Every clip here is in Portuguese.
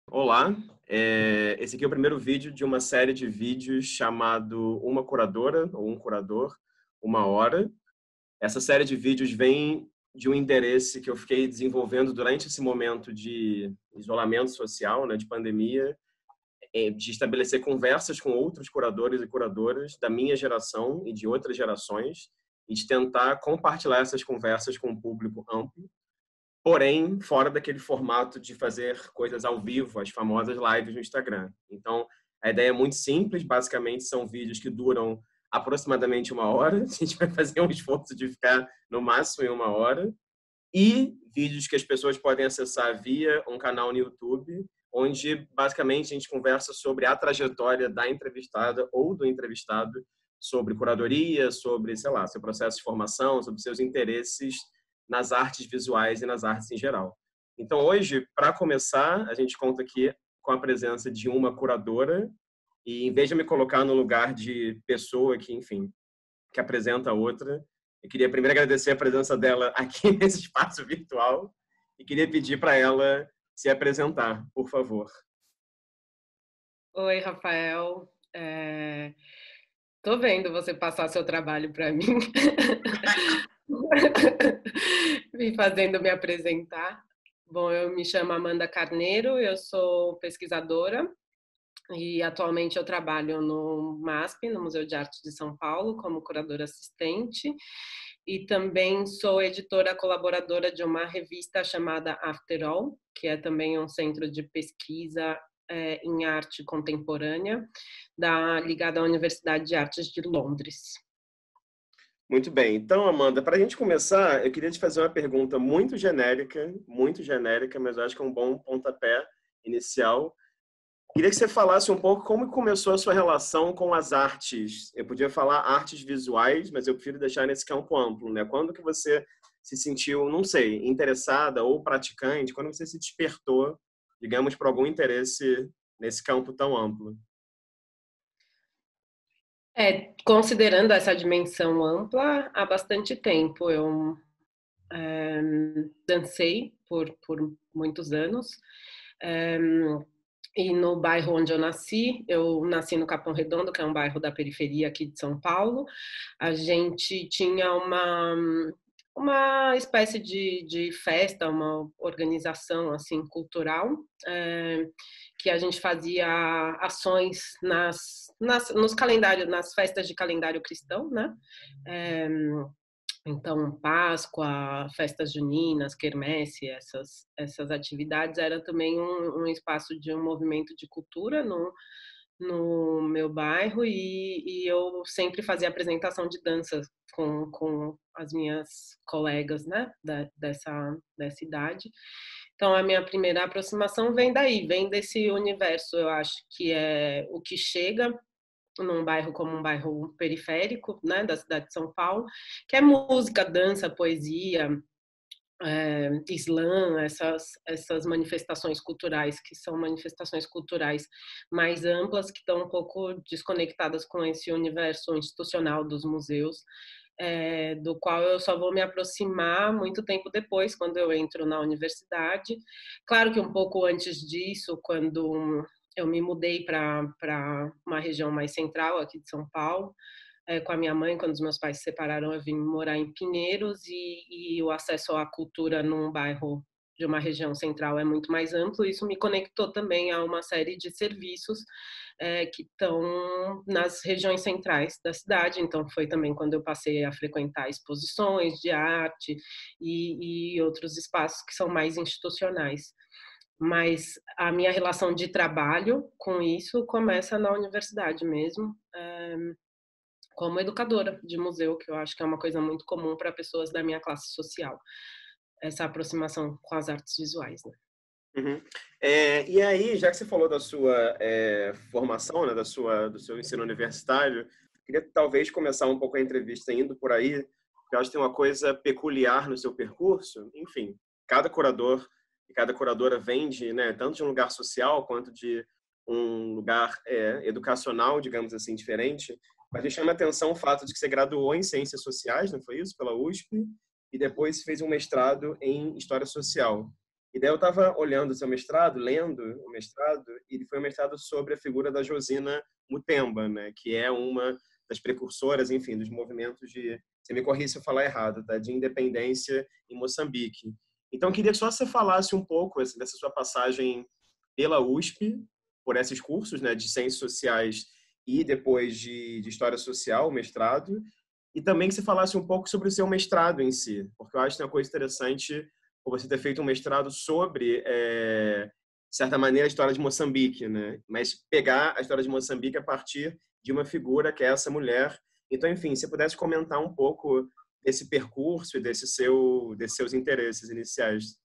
Olá, esse aqui é o primeiro vídeo de uma série de vídeos chamado Uma Curadora ou Um Curador, Uma Hora. Essa série de vídeos vem de um interesse que eu fiquei desenvolvendo durante esse momento de isolamento social, né, de pandemia, de estabelecer conversas com outros curadores e curadoras da minha geração e de outras gerações e de tentar compartilhar essas conversas com um público amplo, porém fora daquele formato de fazer coisas ao vivo, as famosas lives no Instagram. Então, a ideia é muito simples, basicamente são vídeos que duram aproximadamente uma hora, a gente vai fazer um esforço de ficar no máximo em uma hora, e vídeos que as pessoas podem acessar via um canal no YouTube, onde basicamente a gente conversa sobre a trajetória da entrevistada ou do entrevistado, sobre curadoria, sobre, sei lá, seu processo de formação, sobre seus interesses nas artes visuais e nas artes em geral. Então, hoje, para começar, a gente conta aqui com a presença de uma curadora e, em vez de me colocar no lugar de pessoa que, enfim, que apresenta a outra, eu queria primeiro agradecer a presença dela aqui nesse espaço virtual e queria pedir para ela se apresentar, por favor. Oi, Rafael. Tô vendo você passar seu trabalho para mim, me fazendo me apresentar. Bom, eu me chamo Amanda Carneiro, eu sou pesquisadora e atualmente eu trabalho no MASP, no Museu de Arte de São Paulo, como curadora assistente, e também sou editora colaboradora de uma revista chamada After All, que é também um centro de pesquisa em arte contemporânea, ligada à Universidade de Artes de Londres. Muito bem. Então, Amanda, para a gente começar, eu queria te fazer uma pergunta muito genérica, mas eu acho que é um bom pontapé inicial. Queria que você falasse um pouco como começou a sua relação com as artes. Eu podia falar artes visuais, mas eu prefiro deixar nesse campo amplo, né? Quando que você se sentiu, não sei, interessada ou praticante? Quando você se despertou, digamos, por algum interesse nesse campo tão amplo? Considerando essa dimensão ampla, há bastante tempo eu é, dancei por muitos anos. É, e no bairro onde eu nasci no Capão Redondo, que é um bairro da periferia aqui de São Paulo. A gente tinha uma espécie de festa, uma organização assim cultural, que a gente fazia ações nos calendários, nas festas de calendário cristão, né? É, então, Páscoa, festas juninas, quermesse, essas atividades era também um espaço de um movimento de cultura no meu bairro e eu sempre fazia apresentação de dança com as minhas colegas, né, dessa idade. Então, a minha primeira aproximação vem daí, vem desse universo, eu acho que é o que chega num bairro como um bairro periférico, né, da cidade de São Paulo, que é música, dança, poesia, slam, essas manifestações culturais, que são manifestações culturais mais amplas, que estão um pouco desconectadas com esse universo institucional dos museus, do qual eu só vou me aproximar muito tempo depois, quando eu entro na universidade. Claro que um pouco antes disso, quando eu me mudei para uma região mais central aqui de São Paulo, com a minha mãe, quando os meus pais se separaram, eu vim morar em Pinheiros e o acesso à cultura num bairro de uma região central é muito mais amplo. Isso me conectou também a uma série de serviços que estão nas regiões centrais da cidade. Então, foi também quando eu passei a frequentar exposições de arte e outros espaços que são mais institucionais. Mas a minha relação de trabalho com isso começa na universidade mesmo, como educadora de museu, que eu acho que é uma coisa muito comum para pessoas da minha classe social, essa aproximação com as artes visuais, né? Uhum. E aí, já que você falou da sua formação, né, do seu ensino universitário, queria talvez começar um pouco a entrevista indo por aí, porque eu acho que tem uma coisa peculiar no seu percurso. Enfim, cada curador e cada curadora vem de, né, tanto de um lugar social quanto de um lugar educacional, digamos assim, diferente. Mas me chama a atenção o fato de que você graduou em Ciências Sociais, não foi isso? Pela USP, e depois fez um mestrado em História Social. E daí eu estava olhando o seu mestrado, lendo o mestrado, e ele foi um mestrado sobre a figura da Josina Mutemba, né, que é uma das precursoras, enfim, dos movimentos de, você me corrija se eu falar errado, tá, de independência em Moçambique. Então, eu queria que só você falasse um pouco assim, dessa sua passagem pela USP, por esses cursos, né, de ciências sociais e depois de história social, o mestrado, e também que você falasse um pouco sobre o seu mestrado em si, porque eu acho que é uma coisa interessante por você ter feito um mestrado sobre, de certa maneira, a história de Moçambique, né? Mas pegar a história de Moçambique a partir de uma figura que é essa mulher. Então, enfim, se você pudesse comentar um pouco desse percurso e desses seus interesses iniciais.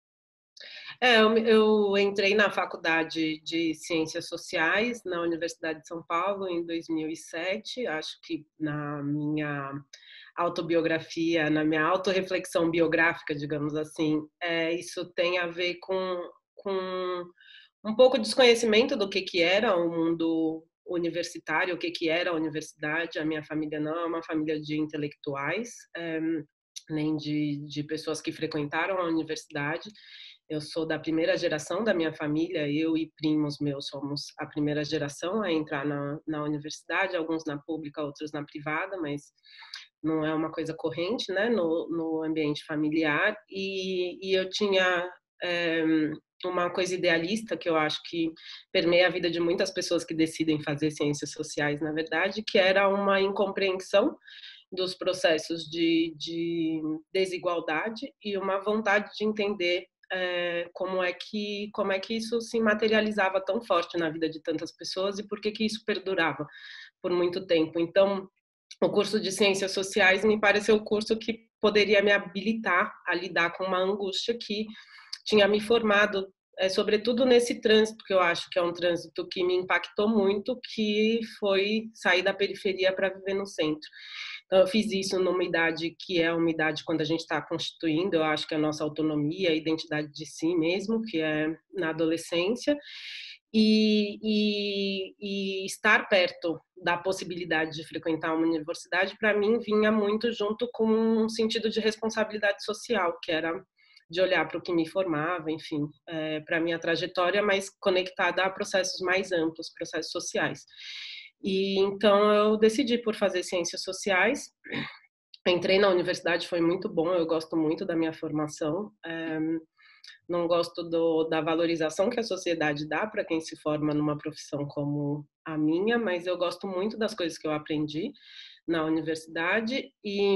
Eu entrei na Faculdade de Ciências Sociais na Universidade de São Paulo em 2007. Acho que na minha autobiografia, na minha autorreflexão biográfica, digamos assim, isso tem a ver com um pouco de desconhecimento do que era o mundo universitário, o que era a universidade. A minha família não é uma família de intelectuais, nem de pessoas que frequentaram a universidade. Eu sou da primeira geração da minha família, eu e primos meus somos a primeira geração a entrar na universidade, alguns na pública, outros na privada, mas não é uma coisa corrente, né, no ambiente familiar. E eu tinha é, uma coisa idealista que eu acho que permeia a vida de muitas pessoas que decidem fazer ciências sociais, na verdade, que era uma incompreensão dos processos de desigualdade e uma vontade de entender como é que isso se materializava tão forte na vida de tantas pessoas e por que isso perdurava por muito tempo. Então, o curso de Ciências Sociais me pareceu o curso que poderia me habilitar a lidar com uma angústia que tinha me formado, sobretudo nesse trânsito, que eu acho que é um trânsito que me impactou muito, que foi sair da periferia para viver no centro. Então, eu fiz isso numa idade que é uma idade quando a gente está constituindo, eu acho que é a nossa autonomia, a identidade de si mesmo, que é na adolescência, e estar perto da possibilidade de frequentar uma universidade, para mim, vinha muito junto com um sentido de responsabilidade social, que era de olhar para o que me formava, enfim, para a minha trajetória, mas conectada a processos mais amplos, processos sociais. E então eu decidi por fazer ciências sociais. Entrei na universidade, foi muito bom, eu gosto muito da minha formação. Não gosto da valorização que a sociedade dá para quem se forma numa profissão como a minha, mas eu gosto muito das coisas que eu aprendi na universidade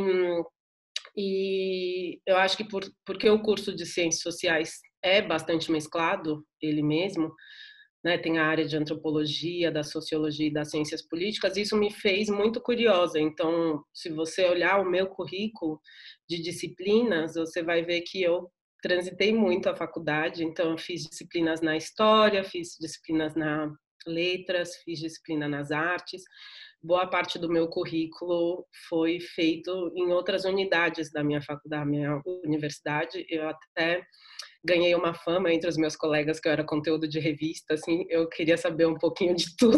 e eu acho que porque o curso de ciências sociais é bastante mesclado, ele mesmo, né, tem a área de antropologia, da sociologia e das ciências políticas, isso me fez muito curiosa. Então, se você olhar o meu currículo de disciplinas, você vai ver que eu transitei muito a faculdade. Então, eu fiz disciplinas na história, fiz disciplinas na letras, fiz disciplina nas artes. Boa parte do meu currículo foi feito em outras unidades da minha faculdade, da minha universidade. Eu até ganhei uma fama entre os meus colegas que eu era conteúdo de revista, assim, eu queria saber um pouquinho de tudo.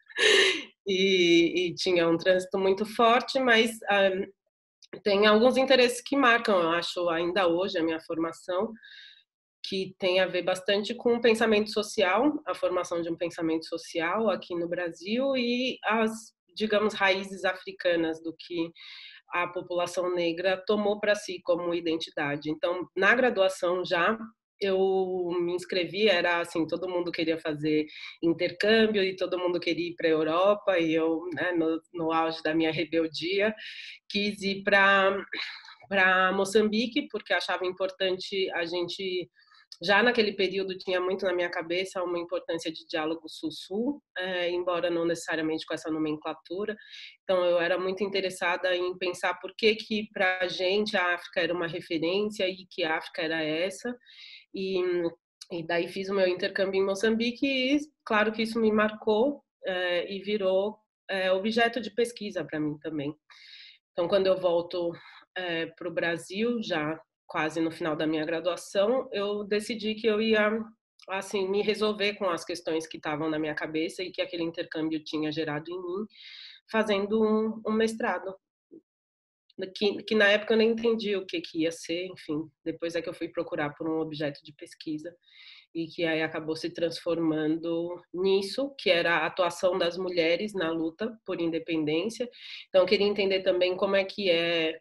E tinha um trânsito muito forte, mas tem alguns interesses que marcam, eu acho, ainda hoje a minha formação, que tem a ver bastante com o pensamento social, a formação de um pensamento social aqui no Brasil e as, digamos, raízes africanas do que a população negra tomou para si como identidade. Então, na graduação já eu me inscrevi, era assim, todo mundo queria fazer intercâmbio e todo mundo queria ir para a Europa e eu, né, no auge da minha rebeldia, quis ir para Moçambique porque achava importante a gente já naquele período tinha muito na minha cabeça uma importância de diálogo sul-sul, embora não necessariamente com essa nomenclatura. Então, eu era muito interessada em pensar por que para a gente a África era uma referência e que a África era essa. E, e daí fiz o meu intercâmbio em Moçambique e, claro que isso me marcou e virou objeto de pesquisa para mim também. Então, quando eu volto para o Brasil, já quase no final da minha graduação, eu decidi que eu ia assim me resolver com as questões que estavam na minha cabeça e que aquele intercâmbio tinha gerado em mim, fazendo um mestrado. que na época eu nem entendi o que ia ser, enfim, depois é que eu fui procurar por um objeto de pesquisa e que aí acabou se transformando nisso, que era a atuação das mulheres na luta por independência. Então, eu queria entender também como é que é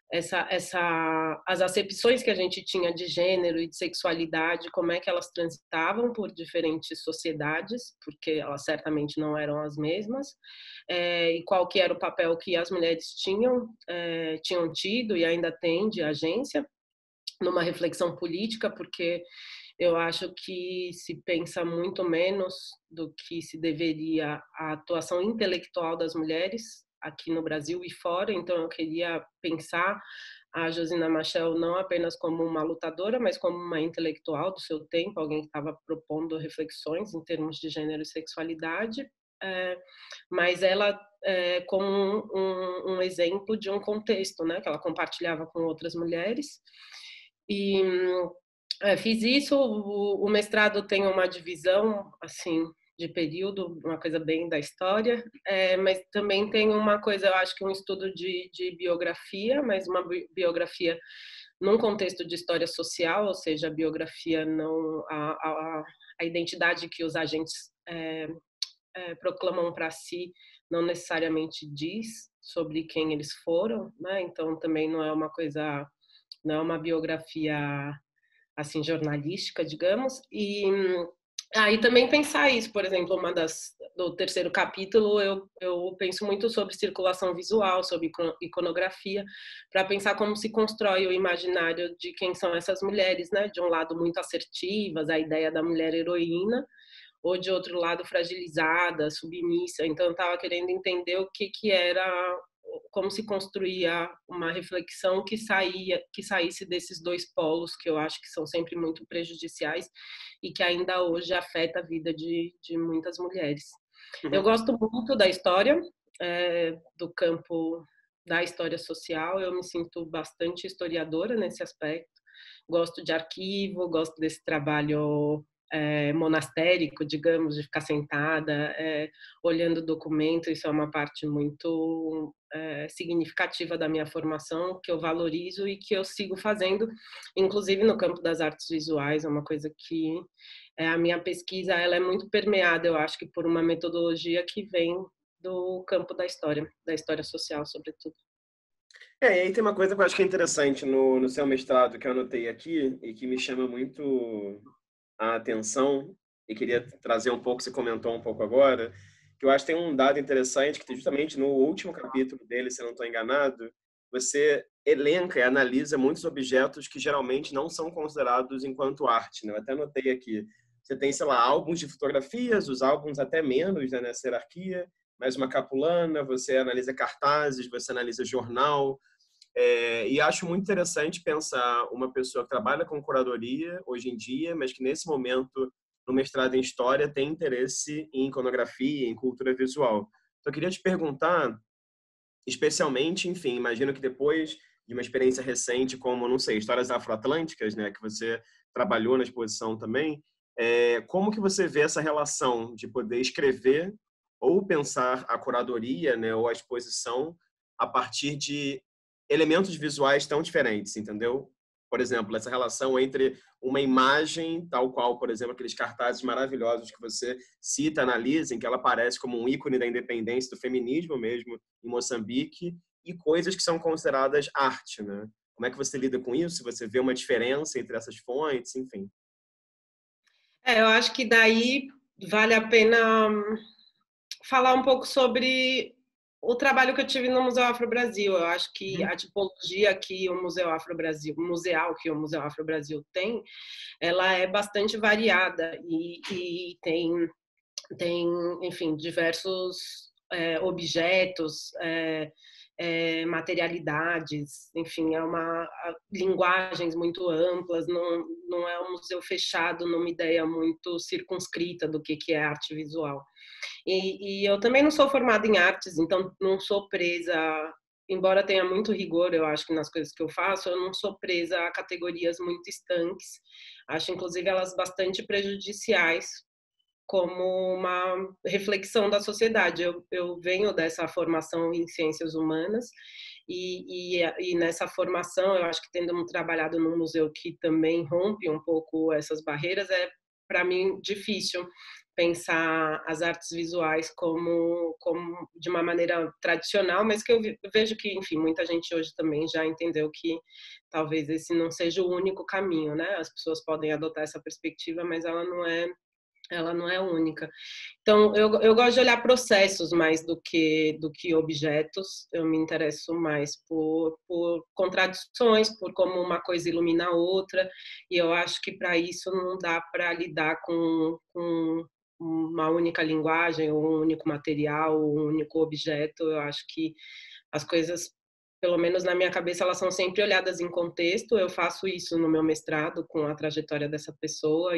as acepções que a gente tinha de gênero e de sexualidade, como é que elas transitavam por diferentes sociedades, porque elas certamente não eram as mesmas, e qual que era o papel que as mulheres tinham tido e ainda têm de agência numa reflexão política, porque eu acho que se pensa muito menos do que se deveria a atuação intelectual das mulheres aqui no Brasil e fora, então eu queria pensar a Josina Machel não apenas como uma lutadora, mas como uma intelectual do seu tempo, alguém que estava propondo reflexões em termos de gênero e sexualidade, mas ela como um exemplo de um contexto, né, que ela compartilhava com outras mulheres. E fiz isso, o mestrado tem uma divisão, assim, de período, uma coisa bem da história, mas também tem uma coisa, eu acho que um estudo de biografia, mas uma biografia num contexto de história social, ou seja, a biografia não a identidade que os agentes proclamam para si não necessariamente diz sobre quem eles foram, né? Então também não é uma coisa, não é uma biografia assim jornalística, digamos, e aí também pensar isso, por exemplo, do terceiro capítulo eu penso muito sobre circulação visual, sobre iconografia, para pensar como se constrói o imaginário de quem são essas mulheres, né? De um lado muito assertivas, a ideia da mulher heroína, ou de outro lado fragilizada, submissa. Então eu estava querendo entender o que era, como se construía uma reflexão que saísse desses dois polos que eu acho que são sempre muito prejudiciais e que ainda hoje afeta a vida de muitas mulheres. Eu gosto muito da história, do campo da história social, eu me sinto bastante historiadora nesse aspecto, gosto de arquivo, gosto desse trabalho monastérico, digamos, de ficar sentada, olhando o documento, isso é uma parte muito significativa da minha formação, que eu valorizo e que eu sigo fazendo, inclusive no campo das artes visuais, é uma coisa que a minha pesquisa ela é muito permeada, eu acho que por uma metodologia que vem do campo da história social, sobretudo. E aí tem uma coisa que eu acho que é interessante no seu mestrado, que eu anotei aqui, e que me chama muito a atenção, e queria trazer um pouco, você comentou um pouco agora, que eu acho que tem um dado interessante, que justamente no último capítulo dele, se eu não estou enganado, você elenca e analisa muitos objetos que geralmente não são considerados enquanto arte, né? Eu até anotei aqui. Você tem, sei lá, álbuns de fotografias, os álbuns até menos, né, nessa hierarquia, mais uma capulana, você analisa cartazes, você analisa jornal, e acho muito interessante pensar uma pessoa que trabalha com curadoria hoje em dia, mas que nesse momento, no mestrado em História, tem interesse em iconografia, em cultura visual. Então, eu queria te perguntar, especialmente, enfim, imagino que depois de uma experiência recente como, não sei, Histórias Afroatlânticas, né, que você trabalhou na exposição também, como que você vê essa relação de poder escrever ou pensar a curadoria, né, ou a exposição a partir de elementos visuais tão diferentes, entendeu? Por exemplo, essa relação entre uma imagem, tal qual, por exemplo, aqueles cartazes maravilhosos que você cita, analisa, em que ela aparece como um ícone da independência, do feminismo mesmo, em Moçambique, e coisas que são consideradas arte, né? Como é que você lida com isso? Você vê uma diferença entre essas fontes, enfim. Eu acho que daí vale a pena falar um pouco sobre o trabalho que eu tive no Museu Afro Brasil. Eu acho que a tipologia que o Museu Afro Brasil, museal que o Museu Afro Brasil tem, ela é bastante variada e tem, enfim, diversos objetos, materialidades, enfim, linguagens muito amplas, não é um museu fechado numa ideia muito circunscrita do que é arte visual. E eu também não sou formada em artes, então não sou presa, embora tenha muito rigor, eu acho que nas coisas que eu faço, eu não sou presa a categorias muito estanques. Acho, inclusive, elas bastante prejudiciais como uma reflexão da sociedade. Eu venho dessa formação em ciências humanas E nessa formação, eu acho que tendo trabalhado num museu que também rompe um pouco essas barreiras, é para mim difícil pensar as artes visuais como de uma maneira tradicional, mas que eu vejo que, enfim, muita gente hoje também já entendeu que talvez esse não seja o único caminho, né? As pessoas podem adotar essa perspectiva, mas ela não é única. Então, eu gosto de olhar processos mais do que objetos. Eu me interesso mais por contradições, por como uma coisa ilumina a outra. E eu acho que para isso não dá para lidar com uma única linguagem, ou um único material, ou um único objeto. Eu acho que as coisas, pelo menos na minha cabeça, elas são sempre olhadas em contexto. Eu faço isso no meu mestrado com a trajetória dessa pessoa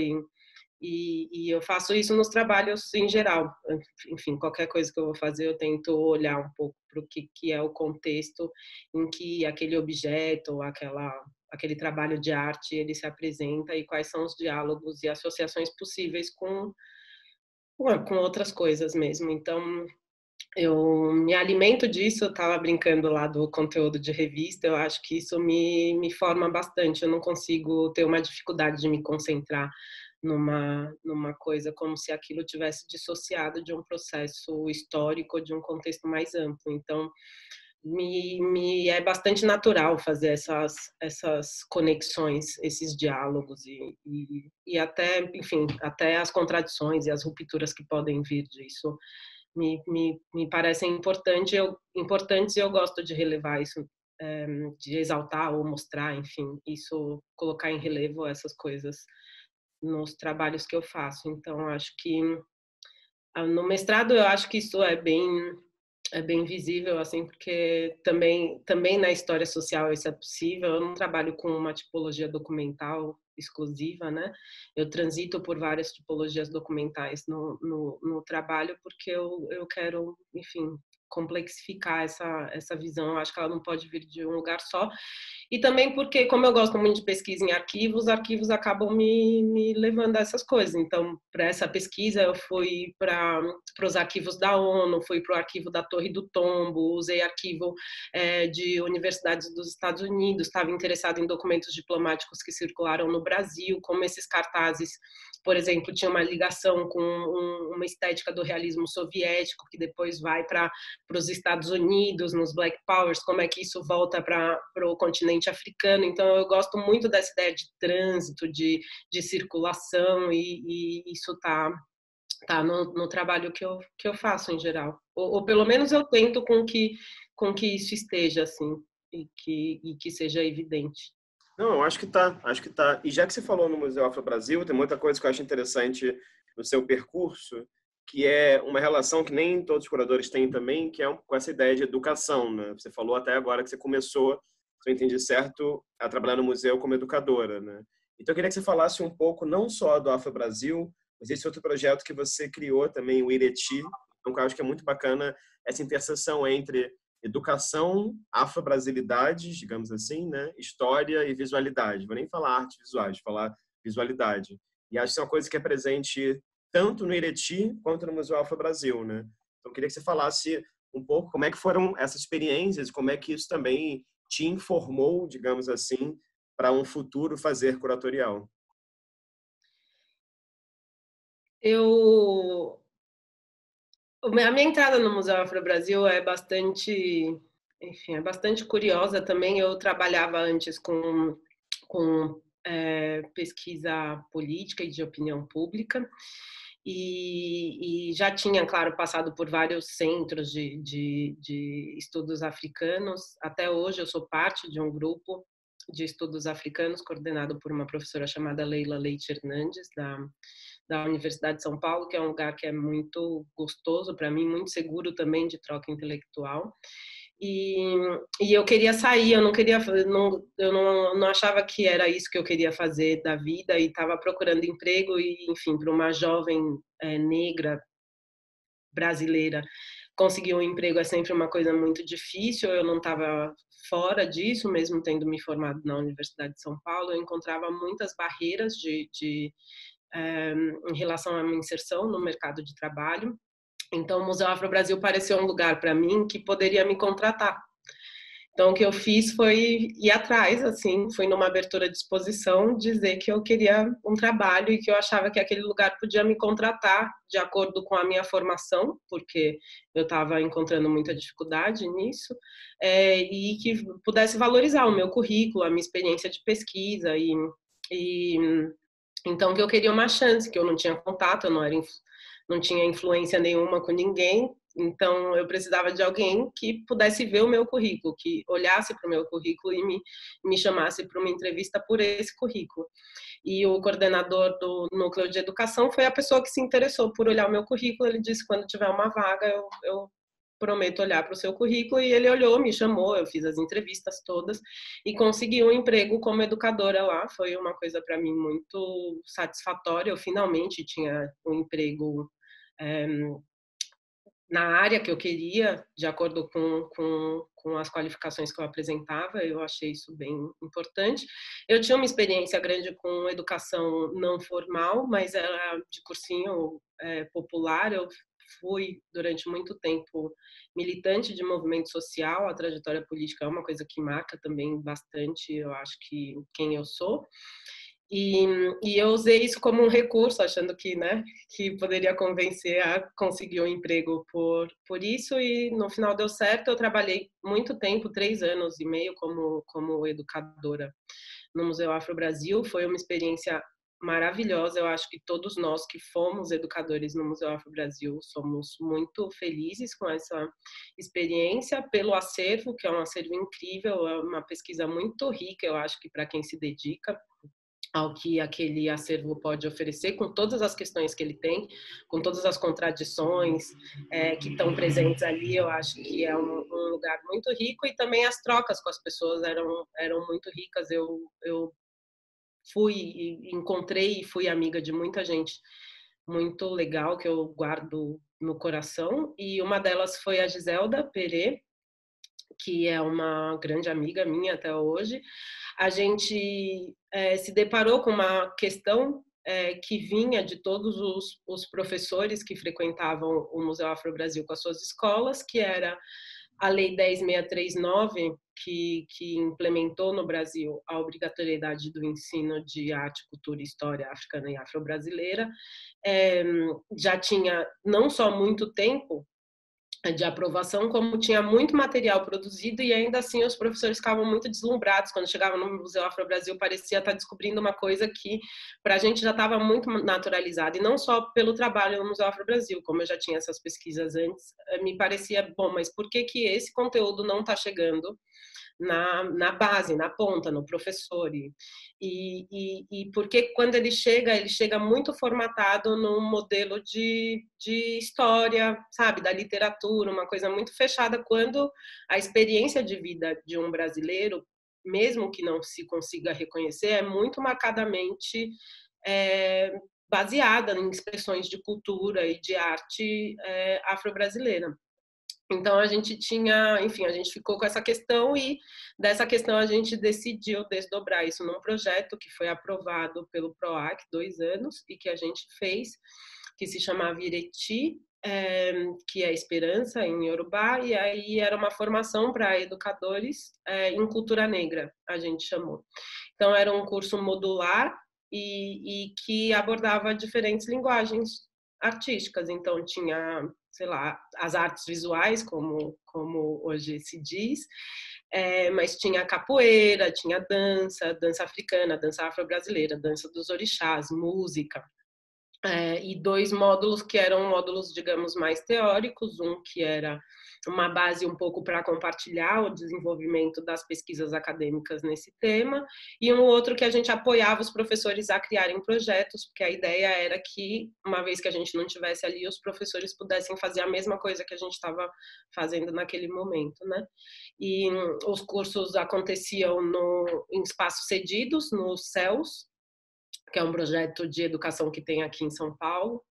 e eu faço isso nos trabalhos em geral. Enfim, qualquer coisa que eu vou fazer, eu tento olhar um pouco para o que é o contexto em que aquele objeto, aquele trabalho de arte, ele se apresenta e quais são os diálogos e associações possíveis com outras coisas mesmo. Então, eu me alimento disso, eu estava brincando lá do conteúdo de revista, eu acho que isso me forma bastante, eu não consigo ter uma dificuldade de me concentrar numa coisa como se aquilo tivesse dissociado de um processo histórico, de um contexto mais amplo. Então, me é bastante natural fazer essas conexões, esses diálogos e até, enfim, até as contradições e as rupturas que podem vir disso me parecem importantes e eu gosto de relevar isso, de exaltar ou mostrar, enfim, isso, colocar em relevo essas coisas nos trabalhos que eu faço. Então, acho que no mestrado eu acho que isso é bem visível, assim, porque também na história social isso é possível. Eu não trabalho com uma tipologia documental exclusiva, né? Eu transito por várias tipologias documentais no trabalho porque eu quero, enfim, complexificar essa visão. Eu acho que ela não pode vir de um lugar só. E também porque, como eu gosto muito de pesquisa em arquivos acabam me levando a essas coisas. Então, para essa pesquisa, eu fui para os arquivos da ONU, fui para o arquivo da Torre do Tombo, usei arquivo de universidades dos Estados Unidos, estava interessado em documentos diplomáticos que circularam no Brasil, como esses cartazes, por exemplo, tinha uma ligação com uma estética do realismo soviético, que depois vai para os Estados Unidos, nos Black Powers, como é que isso volta para o continente africano. Então, eu gosto muito dessa ideia de trânsito, de circulação, e isso está no trabalho que eu faço em geral. Ou pelo menos eu tento com que isso esteja assim, e que seja evidente. Não, eu acho que tá, acho que tá. E já que você falou no Museu Afro Brasil, tem muita coisa que eu acho interessante no seu percurso, que é uma relação que nem todos os curadores têm também, que é com essa ideia de educação, né? Você falou até agora que você começou, se eu entendi certo, a trabalhar no museu como educadora, né? Então eu queria que você falasse um pouco não só do Afro Brasil, mas esse outro projeto que você criou também, o Ireti. Então, eu acho que é muito bacana essa interseção entre educação, afro-brasilidades, digamos assim, né? História e visualidade. Vou nem falar arte visuais, vou falar visualidade. E acho que é uma coisa que é presente tanto no Ireti quanto no Museu Afro Brasil, né? Então, eu queria que você falasse um pouco como é que foram essas experiências, como é que isso também te informou, digamos assim, para um futuro fazer curatorial. Eu A minha entrada no Museu Afro Brasil é enfim, é bastante curiosa também. Eu trabalhava antes com pesquisa política e de opinião pública e já tinha, claro, passado por vários centros de estudos africanos. Até hoje eu sou parte de um grupo de estudos africanos coordenado por uma professora chamada Leila Leite Hernandes, da Universidade de São Paulo, que é um lugar que é muito gostoso para mim, muito seguro também de troca intelectual. E, e eu queria sair, eu não queria, não achava que era isso que eu queria fazer da vida e estava procurando emprego e, enfim, para uma jovem negra brasileira conseguir um emprego é sempre uma coisa muito difícil. Eu não estava fora disso, mesmo tendo me formado na Universidade de São Paulo, eu encontrava muitas barreiras em relação à minha inserção no mercado de trabalho. Então, o Museu Afro Brasil pareceu um lugar para mim que poderia me contratar. Então, o que eu fiz foi ir atrás, assim, fui numa abertura de exposição dizer que eu queria um trabalho e que eu achava que aquele lugar podia me contratar de acordo com a minha formação, porque eu estava encontrando muita dificuldade nisso, e que pudesse valorizar o meu currículo, a minha experiência de pesquisa e então que eu queria uma chance, que eu não tinha contato, eu não tinha influência nenhuma com ninguém, então eu precisava de alguém que pudesse ver o meu currículo, que olhasse para o meu currículo e me chamasse para uma entrevista por esse currículo. E o coordenador do núcleo de educação foi a pessoa que se interessou por olhar o meu currículo. Ele disse: quando tiver uma vaga, eu prometo olhar para o seu currículo. E ele olhou, me chamou, eu fiz as entrevistas todas e consegui um emprego como educadora lá. Foi uma coisa para mim muito satisfatória. Eu finalmente tinha um emprego na área que eu queria, de acordo com as qualificações que eu apresentava. Eu achei isso bem importante. Eu tinha uma experiência grande com educação não formal, mas era de cursinho popular. Eu fui, durante muito tempo, militante de movimento social. A trajetória política é uma coisa que marca também bastante, eu acho, que quem eu sou. E, e eu usei isso como um recurso, achando que, né, que poderia convencer a conseguir um emprego por isso, e no final deu certo. Eu trabalhei muito tempo, 3 anos e meio, como educadora no Museu Afro Brasil. Foi uma experiência maravilhosa. Eu acho que todos nós que fomos educadores no Museu Afro Brasil somos muito felizes com essa experiência, pelo acervo, que é um acervo incrível, é uma pesquisa muito rica, eu acho que para quem se dedica ao que aquele acervo pode oferecer, com todas as questões que ele tem, com todas as contradições que estão presentes ali. Eu acho que é um lugar muito rico, e também as trocas com as pessoas eram muito ricas. Eu fui e encontrei e fui amiga de muita gente muito legal, que eu guardo no coração, e uma delas foi a Giselda Perê, que é uma grande amiga minha até hoje. A gente se deparou com uma questão que vinha de todos os professores que frequentavam o Museu Afro Brasil com as suas escolas, que era a Lei 10.639, que implementou no Brasil a obrigatoriedade do ensino de arte, cultura e história africana e afro-brasileira. Já tinha não só muito tempo de aprovação, como tinha muito material produzido, e ainda assim os professores ficavam muito deslumbrados quando chegavam no Museu Afro Brasil. Parecia estar descobrindo uma coisa que para a gente já estava muito naturalizada, e não só pelo trabalho no Museu Afro Brasil, como eu já tinha essas pesquisas antes, me parecia, bom, mas por que esse conteúdo não está chegando na base, na ponta, no professor? E porque quando ele chega muito formatado num modelo de história, sabe, da literatura, uma coisa muito fechada, quando a experiência de vida de um brasileiro, mesmo que não se consiga reconhecer, é muito marcadamente baseada em expressões de cultura e de arte afro-brasileira. Então a gente tinha, enfim, a gente ficou com essa questão, e dessa questão a gente decidiu desdobrar isso num projeto que foi aprovado pelo PROAC 2 anos, e que a gente fez, que se chamava Ireti, que é esperança em Yorubá, e aí era uma formação para educadores em cultura negra, a gente chamou. Então era um curso modular e que abordava diferentes linguagens artísticas. Então tinha, sei lá, as artes visuais, como hoje se diz, mas tinha capoeira, tinha dança africana, dança afro-brasileira, dança dos orixás, música. E 2 módulos que eram módulos, digamos, mais teóricos, um que era uma base um pouco para compartilhar o desenvolvimento das pesquisas acadêmicas nesse tema, e um outro que a gente apoiava os professores a criarem projetos, porque a ideia era que, uma vez que a gente não tivesse ali, os professores pudessem fazer a mesma coisa que a gente estava fazendo naquele momento, né? E os cursos aconteciam em espaços cedidos, nos CELS, que é um projeto de educação que tem aqui em São Paulo,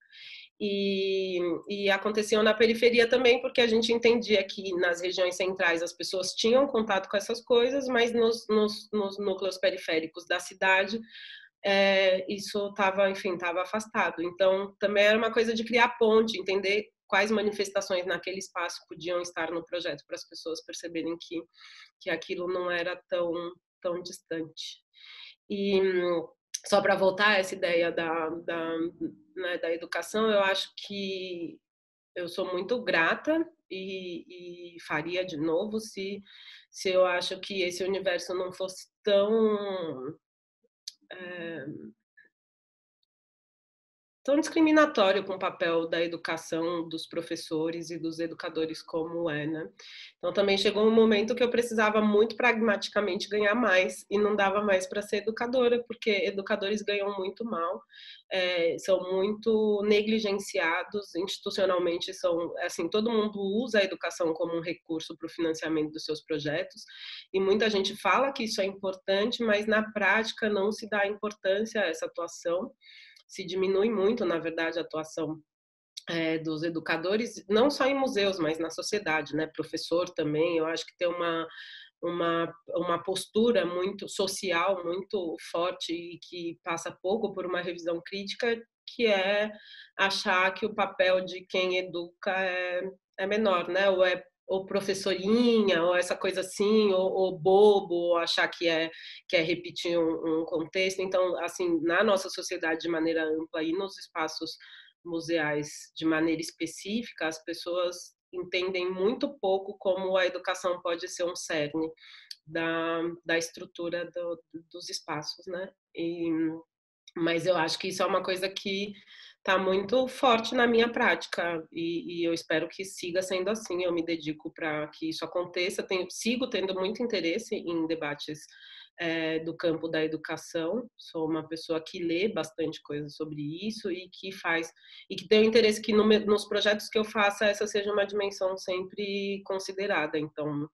e aconteciam na periferia também, porque a gente entendia que nas regiões centrais as pessoas tinham contato com essas coisas, mas nos núcleos periféricos da cidade isso estava, enfim, estava afastado. Então também era uma coisa de criar ponte, entender quais manifestações naquele espaço podiam estar no projeto para as pessoas perceberem que aquilo não era tão distante. E só para voltar a essa ideia né, da educação, eu acho que eu sou muito grata e faria de novo se eu acho que esse universo não fosse tão discriminatório com o papel da educação dos professores e dos educadores como é, né? Então também chegou um momento que eu precisava muito pragmaticamente ganhar mais e não dava mais para ser educadora, porque educadores ganham muito mal, são muito negligenciados institucionalmente, são assim, todo mundo usa a educação como um recurso para o financiamento dos seus projetos e muita gente fala que isso é importante, mas na prática não se dá importância a essa atuação. Se diminui muito, na verdade, a atuação dos educadores, não só em museus, mas na sociedade, né? Professor também, eu acho que tem uma postura muito social, muito forte e que passa pouco por uma revisão crítica, que é achar que o papel de quem educa é menor, né? Ou professorinha, ou essa coisa assim, ou bobo, ou achar que é repetir um contexto. Então, assim, na nossa sociedade de maneira ampla e nos espaços museais de maneira específica, as pessoas entendem muito pouco como a educação pode ser um cerne da estrutura dos espaços, né? Mas eu acho que isso é uma coisa que está muito forte na minha prática e eu espero que siga sendo assim. Eu me dedico para que isso aconteça. Sigo tendo muito interesse em debates do campo da educação. Sou uma pessoa que lê bastante coisa sobre isso e que tem o interesse que nos projetos que eu faça essa seja uma dimensão sempre considerada. Então,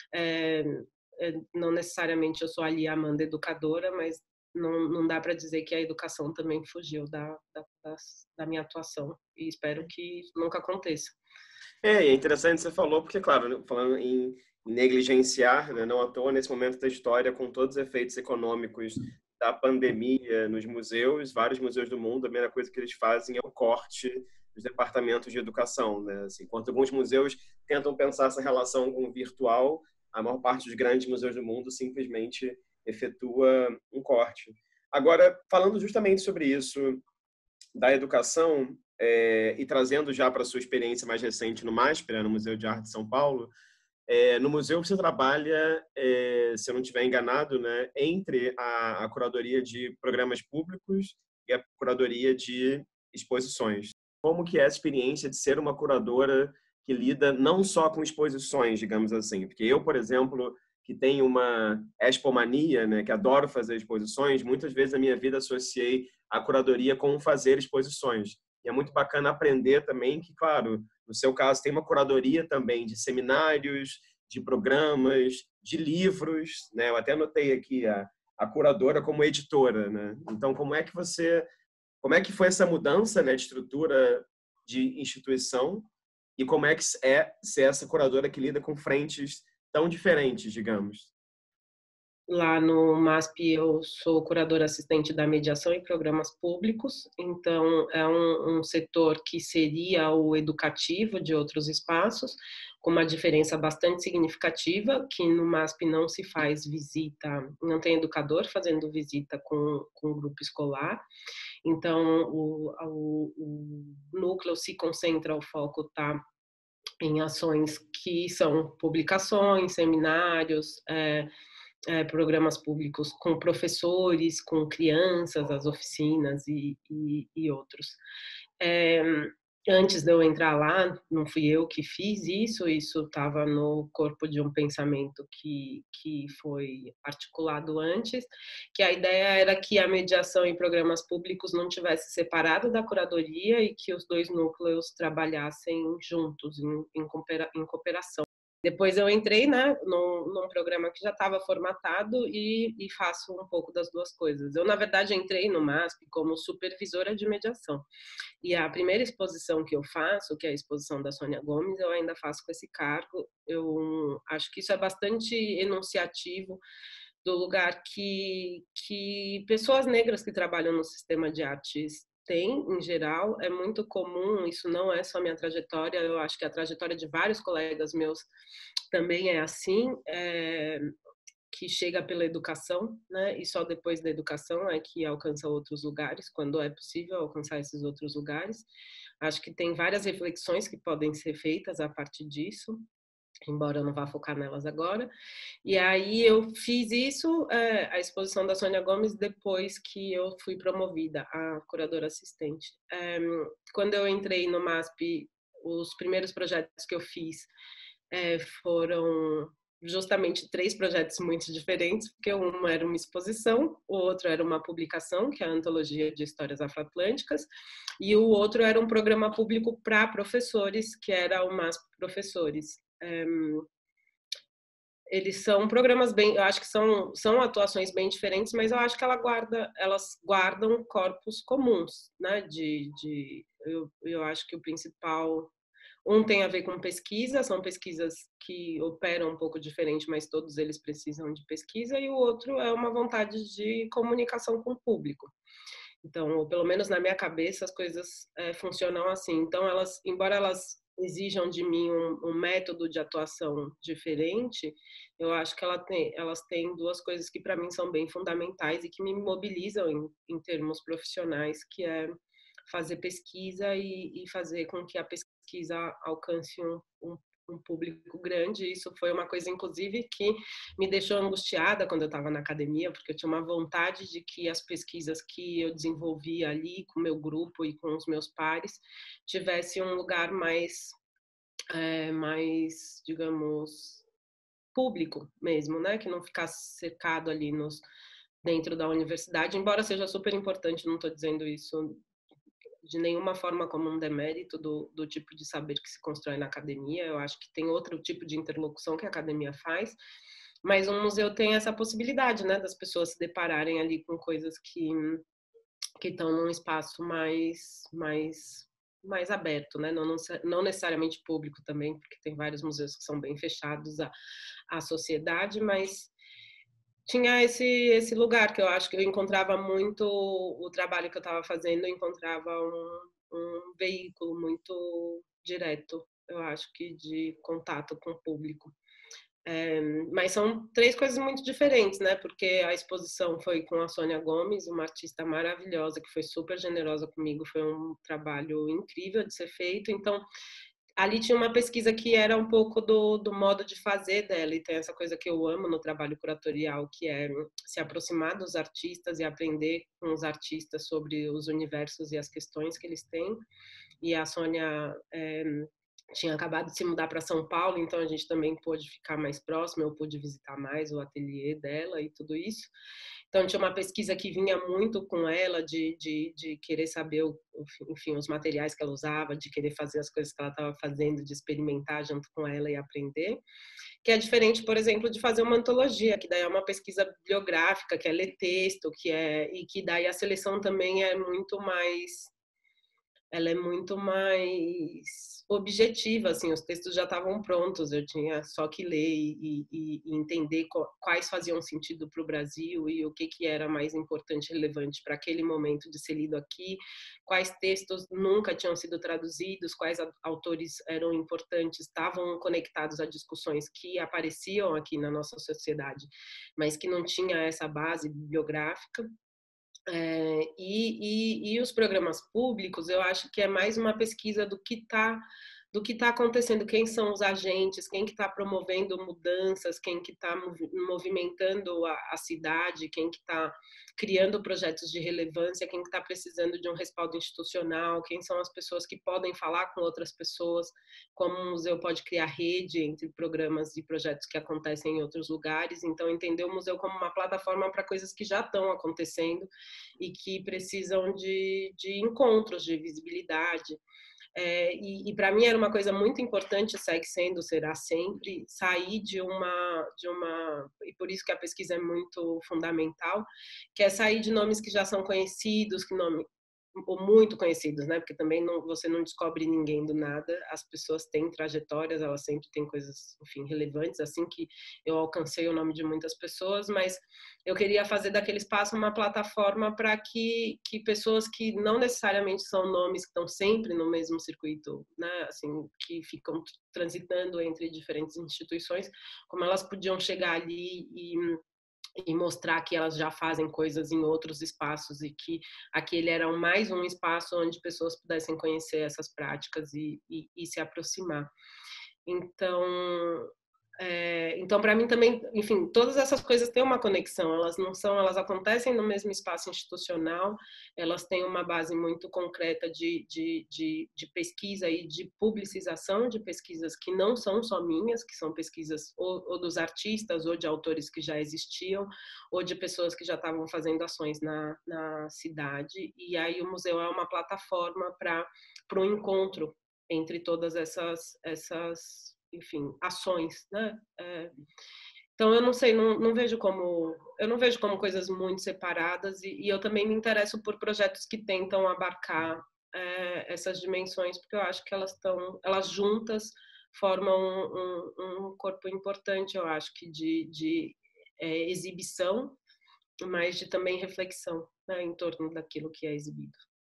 não necessariamente eu sou ali a Amanda educadora, mas não dá para dizer que a educação também fugiu da minha atuação e espero que isso nunca aconteça. É interessante você falou, porque, claro, né, falando em negligenciar, né, não à toa, nesse momento da história, com todos os efeitos econômicos da pandemia nos museus, vários museus do mundo, a primeira coisa que eles fazem é o corte dos departamentos de educação, né? Assim, enquanto alguns museus tentam pensar essa relação com o virtual, a maior parte dos grandes museus do mundo simplesmente efetua um corte. Agora, falando justamente sobre isso da educação, e trazendo já para a sua experiência mais recente no MASP, no Museu de Arte de São Paulo, no museu você trabalha, se eu não estiver enganado, né, entre a curadoria de programas públicos e a curadoria de exposições. Como que é a experiência de ser uma curadora que lida não só com exposições, digamos assim? Porque eu, por exemplo, que tenho uma expomania, né, que adoro fazer exposições, muitas vezes na minha vida associei a curadoria com fazer exposições. E é muito bacana aprender também que, claro, no seu caso tem uma curadoria também de seminários, de programas, de livros, né? Eu até anotei aqui a curadora como editora, né? Então, como é que foi essa mudança, né, de estrutura de instituição e como é que é ser essa curadora que lida com frentes tão diferentes, digamos? Lá no MASP eu sou curadora assistente da mediação em programas públicos, então é um setor que seria o educativo de outros espaços, com uma diferença bastante significativa, que no MASP não se faz visita, não tem educador fazendo visita com o grupo escolar, então o núcleo se concentra, o foco está em ações que são publicações, seminários, programas públicos com professores, com crianças, as oficinas e outros. Antes de eu entrar lá, não fui eu que fiz isso estava no corpo de um pensamento que foi articulado antes, que a ideia era que a mediação em programas públicos não tivesse separado da curadoria e que os dois núcleos trabalhassem juntos, em cooperação. Depois eu entrei, né, num programa que já estava formatado e faço um pouco das duas coisas. Eu, na verdade, entrei no MASP como supervisora de mediação. E a primeira exposição que eu faço, que é a exposição da Sônia Gomes, eu ainda faço com esse cargo. Eu acho que isso é bastante enunciativo do lugar que pessoas negras que trabalham no sistema de artes tem, em geral, é muito comum, isso não é só minha trajetória, eu acho que a trajetória de vários colegas meus também é assim, que chega pela educação, né? E só depois da educação é que alcança outros lugares, quando é possível alcançar esses outros lugares. Acho que tem várias reflexões que podem ser feitas a partir disso, embora eu não vá focar nelas agora. E aí eu fiz isso, a exposição da Sônia Gomes, depois que eu fui promovida a curadora assistente. Quando eu entrei no MASP, os primeiros projetos que eu fiz foram justamente 3 projetos muito diferentes, porque um era uma exposição, o outro era uma publicação, que é a Antologia de Histórias Afroatlânticas, e o outro era um programa público para professores, que era o MASP Professores. Eles são programas bem, eu acho que são atuações bem diferentes, mas eu acho que elas guardam corpos comuns, né? Eu acho que o principal, um tem a ver com pesquisa, são pesquisas que operam um pouco diferente, mas todos eles precisam de pesquisa, e o outro é uma vontade de comunicação com o público. Então, ou pelo menos na minha cabeça, as coisas funcionam assim. Então, embora elas exijam de mim um método de atuação diferente, eu acho que elas têm 2 coisas que para mim são bem fundamentais e que me mobilizam em termos profissionais, que é fazer pesquisa e fazer com que a pesquisa alcance um público grande. Isso foi uma coisa, inclusive, que me deixou angustiada quando eu estava na academia, porque eu tinha uma vontade de que as pesquisas que eu desenvolvia ali com o meu grupo e com os meus pares tivessem um lugar mais, digamos, público mesmo, né? Que não ficasse cercado ali dentro da universidade, embora seja super importante, não estou dizendo isso de nenhuma forma como um demérito do tipo de saber que se constrói na academia. Eu acho que tem outro tipo de interlocução que a academia faz, mas um museu tem essa possibilidade, né, das pessoas se depararem ali com coisas que estão num espaço mais aberto, né? Não necessariamente público também, porque tem vários museus que são bem fechados à sociedade, mas tinha esse lugar que eu acho que eu encontrava muito o trabalho que eu estava fazendo, eu encontrava um veículo muito direto, eu acho que de contato com o público. Mas são 3 coisas muito diferentes, né? Porque a exposição foi com a Sônia Gomes, uma artista maravilhosa que foi super generosa comigo, foi um trabalho incrível de ser feito. Então, ali tinha uma pesquisa que era um pouco do modo de fazer dela, e tem essa coisa que eu amo no trabalho curatorial, que é se aproximar dos artistas e aprender com os artistas sobre os universos e as questões que eles têm. E a Sônia tinha acabado de se mudar para São Paulo, então a gente também pôde ficar mais próximo, eu pude visitar mais o ateliê dela e tudo isso. Então, tinha uma pesquisa que vinha muito com ela, de querer saber, enfim, os materiais que ela usava, de querer fazer as coisas que ela estava fazendo, de experimentar junto com ela e aprender, que é diferente, por exemplo, de fazer uma antologia, que daí é uma pesquisa bibliográfica, que é ler texto, e que daí a seleção também ela é muito mais objetiva, assim, os textos já estavam prontos, eu tinha só que ler e entender quais faziam sentido para o Brasil e o que era mais importante e relevante para aquele momento de ser lido aqui, quais textos nunca tinham sido traduzidos, quais autores eram importantes, estavam conectados a discussões que apareciam aqui na nossa sociedade, mas que não tinha essa base bibliográfica. E os programas públicos, eu acho que é mais uma pesquisa do que está acontecendo, quem são os agentes, quem que está promovendo mudanças, quem que está movimentando a cidade, quem que está criando projetos de relevância, quem que está precisando de um respaldo institucional, quem são as pessoas que podem falar com outras pessoas, como o museu pode criar rede entre programas e projetos que acontecem em outros lugares. Então, entender o museu como uma plataforma para coisas que já estão acontecendo e que precisam de encontros, de visibilidade. E para mim era uma coisa muito importante, segue sendo, será sempre, sair de uma, e por isso que a pesquisa é muito fundamental, que é sair de nomes que já são conhecidos, ou muito conhecidos, né? Porque também você não descobre ninguém do nada. As pessoas têm trajetórias, elas sempre têm coisas, enfim, relevantes. Assim que eu alcancei o nome de muitas pessoas, mas eu queria fazer daquele espaço uma plataforma para que pessoas que não necessariamente são nomes que estão sempre no mesmo circuito, né? Assim, que ficam transitando entre diferentes instituições, como elas podiam chegar ali e mostrar que elas já fazem coisas em outros espaços e que aquele era mais um espaço onde pessoas pudessem conhecer essas práticas e se aproximar. Então, então para mim também, enfim, todas essas coisas têm uma conexão. Elas não são, elas acontecem no mesmo espaço institucional. Elas têm uma base muito concreta de pesquisa e de publicização de pesquisas que não são só minhas, que são pesquisas ou dos artistas ou de autores que já existiam ou de pessoas que já estavam fazendo ações na cidade. E aí o museu é uma plataforma para um encontro entre todas essas enfim, ações, né? Então eu não sei, não vejo como coisas muito separadas e eu também me interesso por projetos que tentam abarcar essas dimensões, porque eu acho que elas juntas formam um corpo importante, eu acho que de exibição, mas de também reflexão, né, em torno daquilo que é exibido.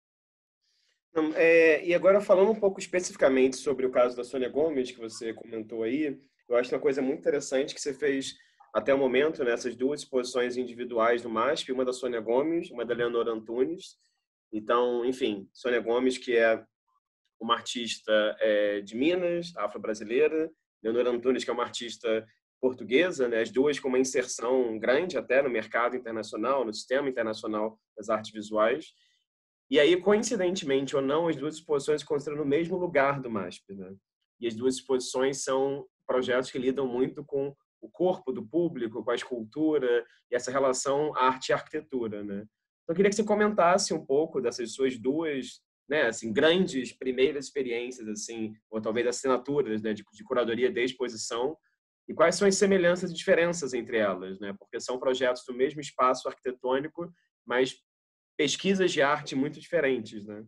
Não, e agora falando um pouco especificamente sobre o caso da Sônia Gomes, que você comentou aí, eu acho uma coisa muito interessante que você fez até o momento, né, essas duas exposições individuais do MASP, uma da Sônia Gomes, uma da Leonora Antunes. Então, enfim, Sônia Gomes, que é uma artista de Minas, afro-brasileira, Leonora Antunes, que é uma artista portuguesa, né, as duas com uma inserção grande até no mercado internacional, no sistema internacional das artes visuais. E aí, coincidentemente ou não, as duas exposições se encontram no mesmo lugar do MASP, né? E as duas exposições são projetos que lidam muito com o corpo do público, com a escultura e essa relação arte e arquitetura, né? Então, eu queria que você comentasse um pouco dessas suas duas, né, assim, grandes primeiras experiências, assim, ou talvez assinaturas, né, de curadoria de exposição, e quais são as semelhanças e diferenças entre elas, né? Porque são projetos do mesmo espaço arquitetônico, mas pesquisas de arte muito diferentes, né?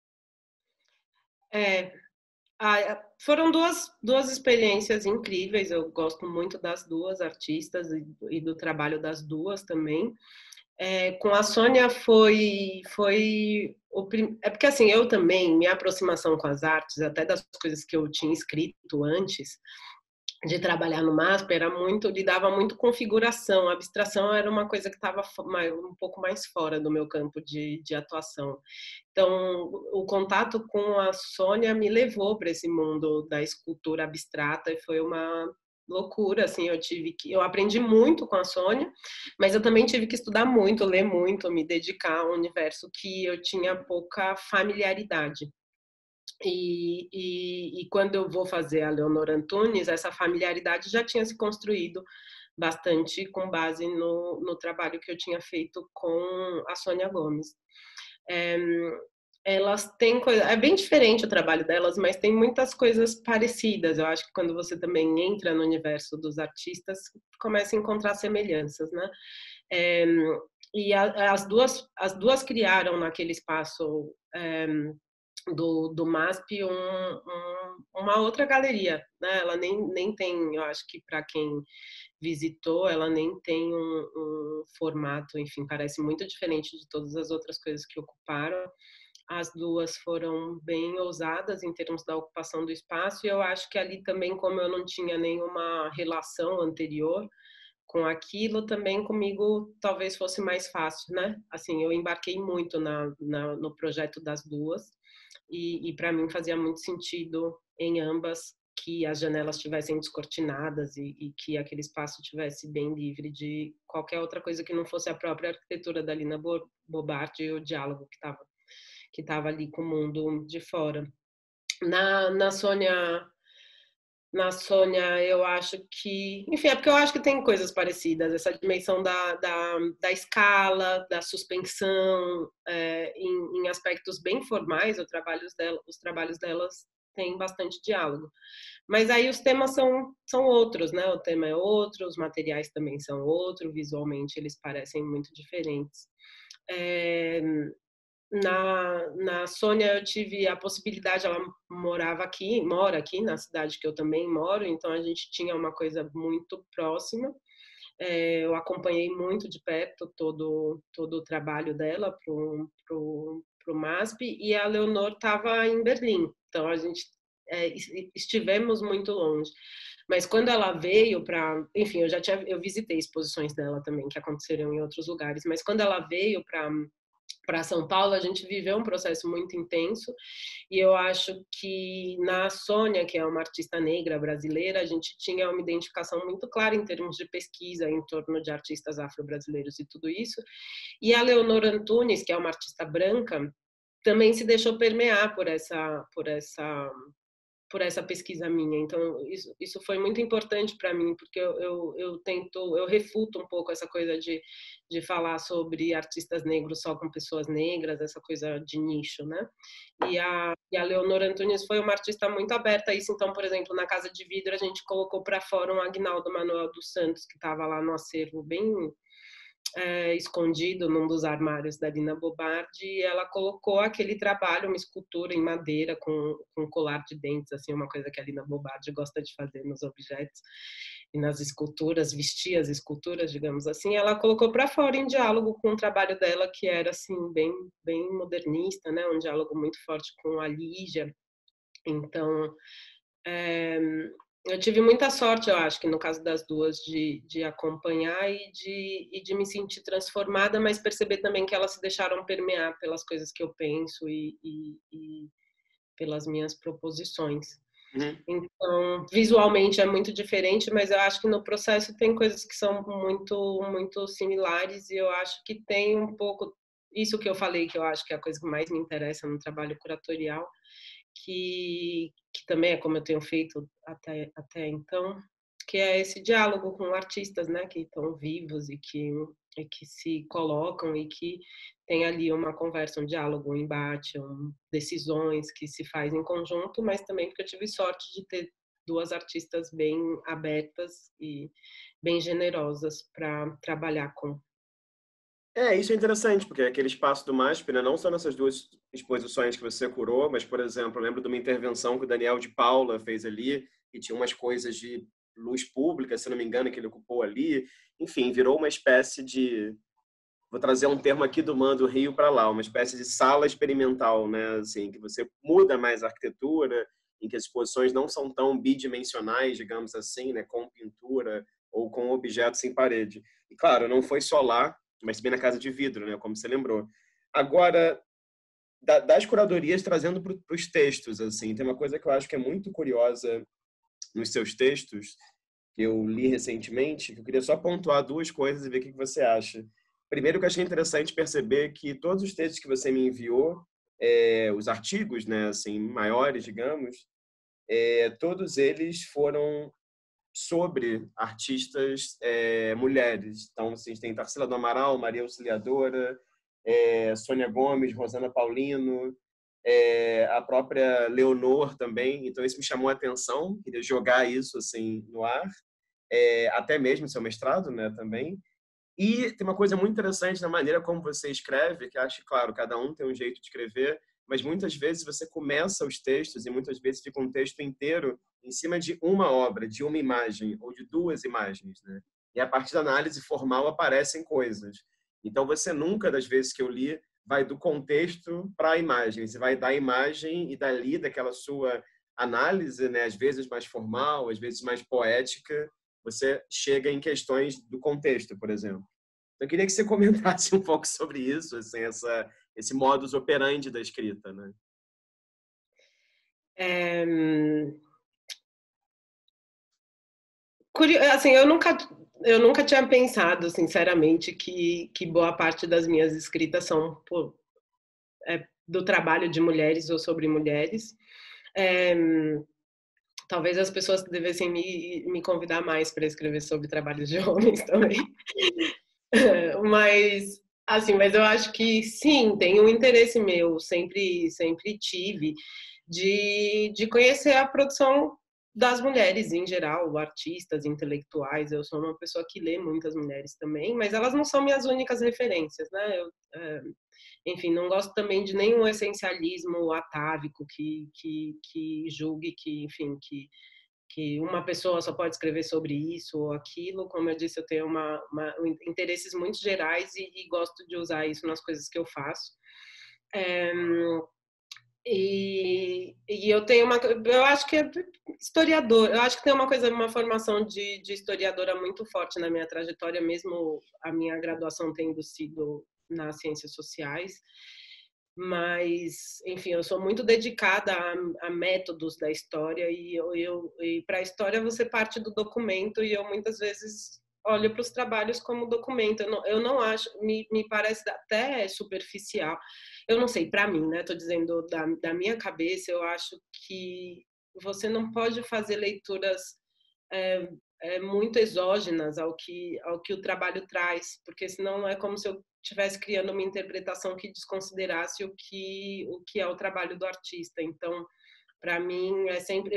É, foram duas experiências incríveis. Eu gosto muito das duas artistas e do trabalho das duas também. Com a Sônia é porque assim, eu também, minha aproximação com as artes, até das coisas que eu tinha escrito antes, de trabalhar no MASP lidava muito com figuração, a abstração era uma coisa que estava um pouco mais fora do meu campo de atuação. Então, o contato com a Sônia me levou para esse mundo da escultura abstrata e foi uma loucura, assim, eu aprendi muito com a Sônia, mas eu também tive que estudar muito, ler muito, me dedicar a um universo que eu tinha pouca familiaridade. E quando eu vou fazer a Leonora Antunes, essa familiaridade já tinha se construído bastante com base no trabalho que eu tinha feito com a Sônia Gomes. É, elas têm coisa, é bem diferente o trabalho delas, mas tem muitas coisas parecidas. Eu acho que quando você também entra no universo dos artistas, começa a encontrar semelhanças, né? É, e as duas criaram naquele espaço do MASP uma outra galeria, né? Ela nem tem, eu acho que para quem visitou, ela nem tem um formato, enfim, parece muito diferente de todas as outras coisas que ocuparam. As duas foram bem ousadas em termos da ocupação do espaço, e eu acho que ali também, como eu não tinha nenhuma relação anterior com aquilo, também comigo talvez fosse mais fácil, né? Assim, eu embarquei muito no projeto das duas, e para mim fazia muito sentido em ambas que as janelas estivessem descortinadas e que aquele espaço tivesse bem livre de qualquer outra coisa que não fosse a própria arquitetura da Lina Bobardi e o diálogo que estava ali com o mundo de fora. Na Sônia, eu acho que, enfim, é porque eu acho que tem coisas parecidas, essa dimensão da escala, da suspensão, em aspectos bem formais, os trabalhos delas têm bastante diálogo. Mas aí os temas são outros, né? O tema é outro, os materiais também são outros, visualmente eles parecem muito diferentes. Na Sônia eu tive a possibilidade, ela mora aqui na cidade que eu também moro, então a gente tinha uma coisa muito próxima. Eu acompanhei muito de perto todo o trabalho dela pro MASP, e a Leonor estava em Berlim, então a gente estivemos muito longe. Mas quando ela veio para, enfim, eu visitei exposições dela também que aconteceram em outros lugares, mas quando ela veio para São Paulo, a gente viveu um processo muito intenso, e eu acho que na Sônia, que é uma artista negra brasileira, a gente tinha uma identificação muito clara em termos de pesquisa em torno de artistas afro-brasileiros e tudo isso. E a Leonor Antunes, que é uma artista branca, também se deixou permear por essa pesquisa minha. Então, isso foi muito importante para mim, porque eu refuto um pouco essa coisa de falar sobre artistas negros só com pessoas negras, essa coisa de nicho, né? E a Leonor Antunes foi uma artista muito aberta a isso. Então, por exemplo, na Casa de Vidro, a gente colocou para fora um Aguinaldo Manuel dos Santos, que estava lá no acervo bem escondido num dos armários da Lina Bobardi, e ela colocou aquele trabalho, uma escultura em madeira com colar de dentes, assim, uma coisa que a Lina Bobardi gosta de fazer nos objetos e nas esculturas, vestir as esculturas, digamos assim. Ela colocou para fora em diálogo com o trabalho dela, que era assim bem modernista, né? Um diálogo muito forte com a Lígia. Então, eu tive muita sorte, eu acho, que no caso das duas, de acompanhar e de me sentir transformada, mas perceber também que elas se deixaram permear pelas coisas que eu penso e pelas minhas proposições. Uhum. Então, visualmente é muito diferente, mas eu acho que no processo tem coisas que são muito similares, e eu acho que tem um pouco isso que eu falei, que eu acho que é a coisa que mais me interessa no trabalho curatorial, que também é como eu tenho feito até então, que é esse diálogo com artistas, né, que estão vivos e que se colocam e que tem ali uma conversa, um diálogo, um embate, decisões que se faz em conjunto, mas também porque eu tive sorte de ter duas artistas bem abertas e bem generosas para trabalhar com. Isso é interessante, porque aquele espaço do MASP, né, não só nessas duas exposições que você curou, mas, por exemplo, eu lembro de uma intervenção que o Daniel de Paula fez ali, e tinha umas coisas de luz pública, se não me engano, que ele ocupou ali. Enfim, virou uma espécie de, vou trazer um termo aqui do Man do Rio para lá, uma espécie de sala experimental, né, assim, que você muda mais a arquitetura, em que as exposições não são tão bidimensionais, digamos assim, né, com pintura ou com objetos em parede. E claro, não foi só lá, mas também na Casa de Vidro, né, como você lembrou. Agora, das curadorias trazendo para os textos, assim, tem uma coisa que eu acho que é muito curiosa nos seus textos, que eu li recentemente, que eu queria só pontuar duas coisas e ver o que você acha. Primeiro, que eu achei interessante perceber que todos os textos que você me enviou, os artigos, né, assim, maiores, digamos, todos eles foram sobre artistas mulheres. Então, assim, tem Tarsila do Amaral, Maria Auxiliadora, Sônia Gomes, Rosana Paulino, a própria Leonor também. Então, isso me chamou a atenção, queria jogar isso assim no ar, até mesmo seu mestrado, né, também. E tem uma coisa muito interessante na maneira como você escreve, que acho, claro, cada um tem um jeito de escrever, mas muitas vezes você começa os textos e muitas vezes fica um texto inteiro em cima de uma obra, de uma imagem ou de duas imagens, né? E a partir da análise formal aparecem coisas. Então você nunca, das vezes que eu li, vai do contexto para a imagem. Você vai da imagem e dali, daquela sua análise, né? Às vezes mais formal, às vezes mais poética, você chega em questões do contexto, por exemplo. Então, eu queria que você comentasse um pouco sobre isso, assim, esse modus operandi da escrita, né? Assim, eu nunca tinha pensado, sinceramente, que boa parte das minhas escritas são do trabalho de mulheres ou sobre mulheres. Talvez as pessoas devessem me convidar mais para escrever sobre trabalhos de homens também. Mas eu acho que sim, tem um interesse meu, sempre tive, de conhecer a produção das mulheres em geral, artistas, intelectuais. Eu sou uma pessoa que lê muitas mulheres também, mas elas não são minhas únicas referências, né? Enfim, não gosto também de nenhum essencialismo atávico que julgue que, enfim, que uma pessoa só pode escrever sobre isso ou aquilo. Como eu disse, eu tenho interesses muito gerais e gosto de usar isso nas coisas que eu faço. É, e eu tenho eu acho que é historiador, eu acho que tem uma formação de historiadora muito forte na minha trajetória, mesmo a minha graduação tendo sido nas ciências sociais. Mas, enfim, eu sou muito dedicada a métodos da história e para a história você parte do documento e eu muitas vezes olho para os trabalhos como documento. Eu não acho, me parece até superficial. Eu não sei, para mim, né? Estou dizendo da minha cabeça, eu acho que você não pode fazer leituras é, muito exógenas ao que o trabalho traz, porque senão é como se eu estivesse criando uma interpretação que desconsiderasse o que é o trabalho do artista. Então, para mim, é sempre.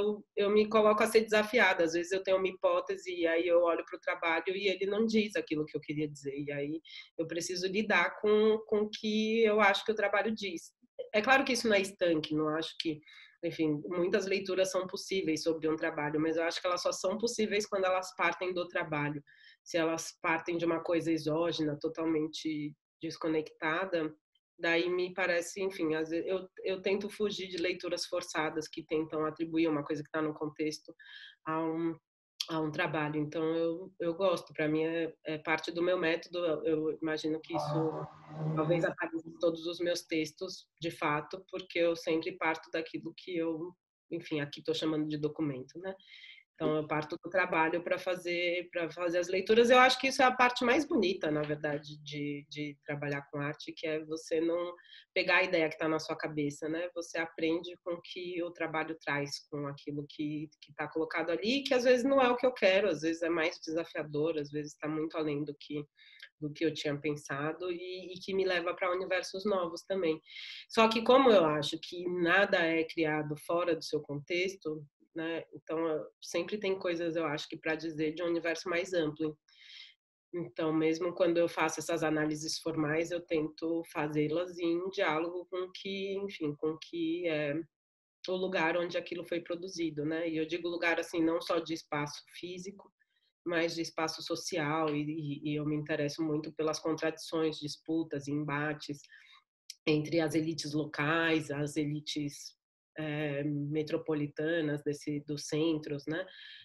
Eu me coloco a ser desafiada. Às vezes eu tenho uma hipótese e aí eu olho para o trabalho e ele não diz aquilo que eu queria dizer. E aí eu preciso lidar com o que eu acho que o trabalho diz. É claro que isso não é estanque, não acho que. Enfim, muitas leituras são possíveis sobre um trabalho, mas eu acho que elas só são possíveis quando elas partem do trabalho. Se elas partem de uma coisa exógena, totalmente desconectada, daí me parece, enfim, às vezes eu tento fugir de leituras forçadas que tentam atribuir uma coisa que está no contexto a a um trabalho. Então, eu gosto, para mim é parte do meu método. Eu imagino que isso talvez apareça em todos os meus textos, de fato, porque eu sempre parto daquilo que eu, enfim, aqui estou chamando de documento, né? Então, eu parto do trabalho para fazer as leituras. Eu acho que isso é a parte mais bonita, na verdade, de trabalhar com arte, que é você não pegar a ideia que está na sua cabeça, né? Você aprende com o que o trabalho traz, com aquilo que está colocado ali, que às vezes não é o que eu quero, às vezes é mais desafiador, às vezes está muito além do que eu tinha pensado e que me leva para universos novos também. Só que como eu acho que nada é criado fora do seu contexto, né? Então, sempre tem coisas, eu acho que para dizer de um universo mais amplo. Então, mesmo quando eu faço essas análises formais, eu tento fazê-las em diálogo com o que, enfim, com o que é o lugar onde aquilo foi produzido, né? E eu digo lugar assim, não só de espaço físico, mas de espaço social, e eu me interesso muito pelas contradições, disputas e embates entre as elites locais, as elites metropolitanas dos centros, né?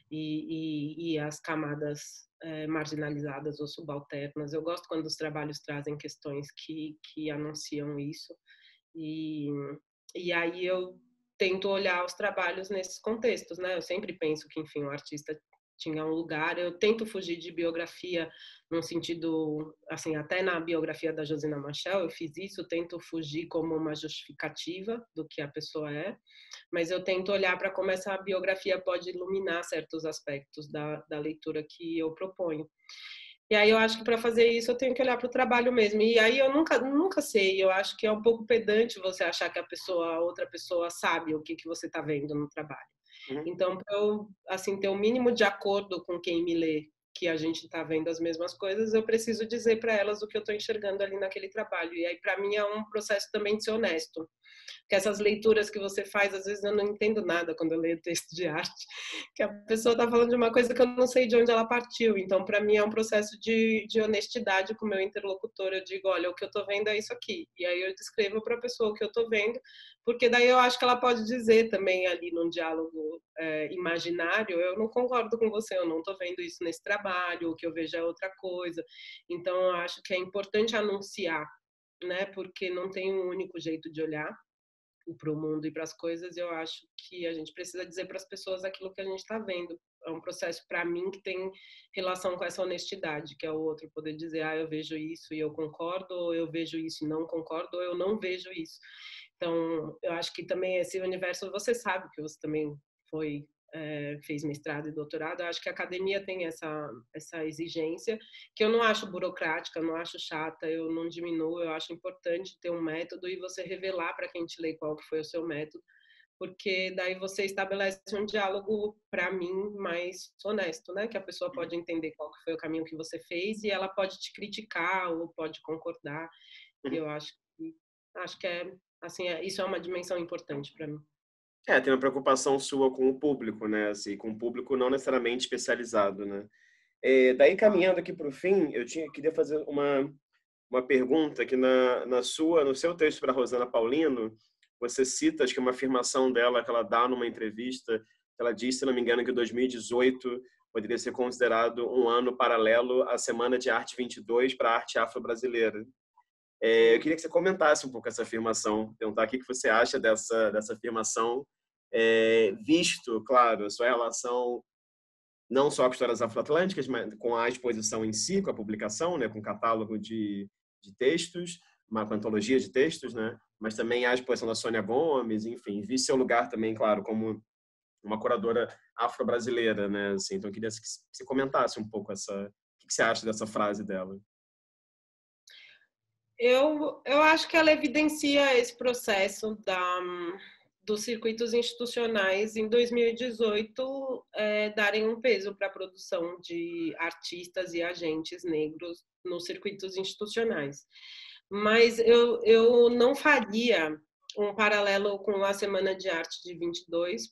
E as camadas marginalizadas ou subalternas. Eu gosto quando os trabalhos trazem questões que anunciam isso e, e aí eu tento olhar os trabalhos nesses contextos, né? Eu sempre penso que, enfim, o artista tinha um lugar. Eu tento fugir de biografia num sentido, assim, até na biografia da Josina Machel eu fiz isso, tento fugir como uma justificativa do que a pessoa é, mas eu tento olhar para como essa biografia pode iluminar certos aspectos da leitura que eu proponho. E aí eu acho que para fazer isso eu tenho que olhar para o trabalho mesmo. E aí eu nunca sei, eu acho que é um pouco pedante você achar que a outra pessoa sabe o que você está vendo no trabalho. Uhum. Então, para eu assim, ter o mínimo de acordo com quem me lê que a gente está vendo as mesmas coisas, eu preciso dizer para elas o que eu estou enxergando ali naquele trabalho. E aí, para mim, é um processo também de ser honesto. Porque essas leituras que você faz, às vezes eu não entendo nada quando eu leio texto de arte, que a pessoa está falando de uma coisa que eu não sei de onde ela partiu. Então, para mim, é um processo de honestidade com o meu interlocutor. Eu digo, olha, o que eu estou vendo é isso aqui. E aí eu descrevo para a pessoa o que eu estou vendo, porque daí eu acho que ela pode dizer também ali num diálogo imaginário, eu não concordo com você, eu não estou vendo isso nesse trabalho, o que eu vejo é outra coisa. Então, eu acho que é importante anunciar, né? Porque não tem um único jeito de olhar para o mundo e para as coisas. Eu acho que a gente precisa dizer para as pessoas aquilo que a gente está vendo. É um processo, para mim, que tem relação com essa honestidade, que é o outro poder dizer, ah, eu vejo isso e eu concordo, ou eu vejo isso e não concordo, ou eu não vejo isso. Então, eu acho que também esse universo, você sabe que você também foi fez mestrado e doutorado, eu acho que a academia tem essa exigência, que eu não acho burocrática, eu não acho chata, eu não diminuo, eu acho importante ter um método e você revelar para quem te lê qual que foi o seu método, porque daí você estabelece um diálogo, para mim, mais honesto, né? Que a pessoa pode entender qual que foi o caminho que você fez e ela pode te criticar ou pode concordar. Eu acho que é assim, isso é uma dimensão importante para mim. Tem uma preocupação sua com o público, né? Assim, com o público não necessariamente especializado, né? Daí, caminhando aqui para o fim, queria fazer uma pergunta que no seu texto para Rosana Paulino, você cita, acho que uma afirmação dela que ela dá numa entrevista, ela disse, se não me engano, que 2018 poderia ser considerado um ano paralelo à Semana de Arte 22 para a arte afro-brasileira. Eu queria que você comentasse um pouco essa afirmação, perguntar o que você acha dessa afirmação, visto, claro, a sua relação não só com histórias afroatlânticas, mas com a exposição em si, com a publicação, né, com o catálogo de textos, uma antologia de textos, né, mas também a exposição da Sônia Gomes, enfim, vi seu lugar também, claro, como uma curadora afro-brasileira, né, assim, então eu queria que você comentasse um pouco o que você acha dessa frase dela. Eu acho que ela evidencia esse processo dos circuitos institucionais em 2018 darem um peso para a produção de artistas e agentes negros nos circuitos institucionais. Mas eu não faria um paralelo com a Semana de Arte de 22,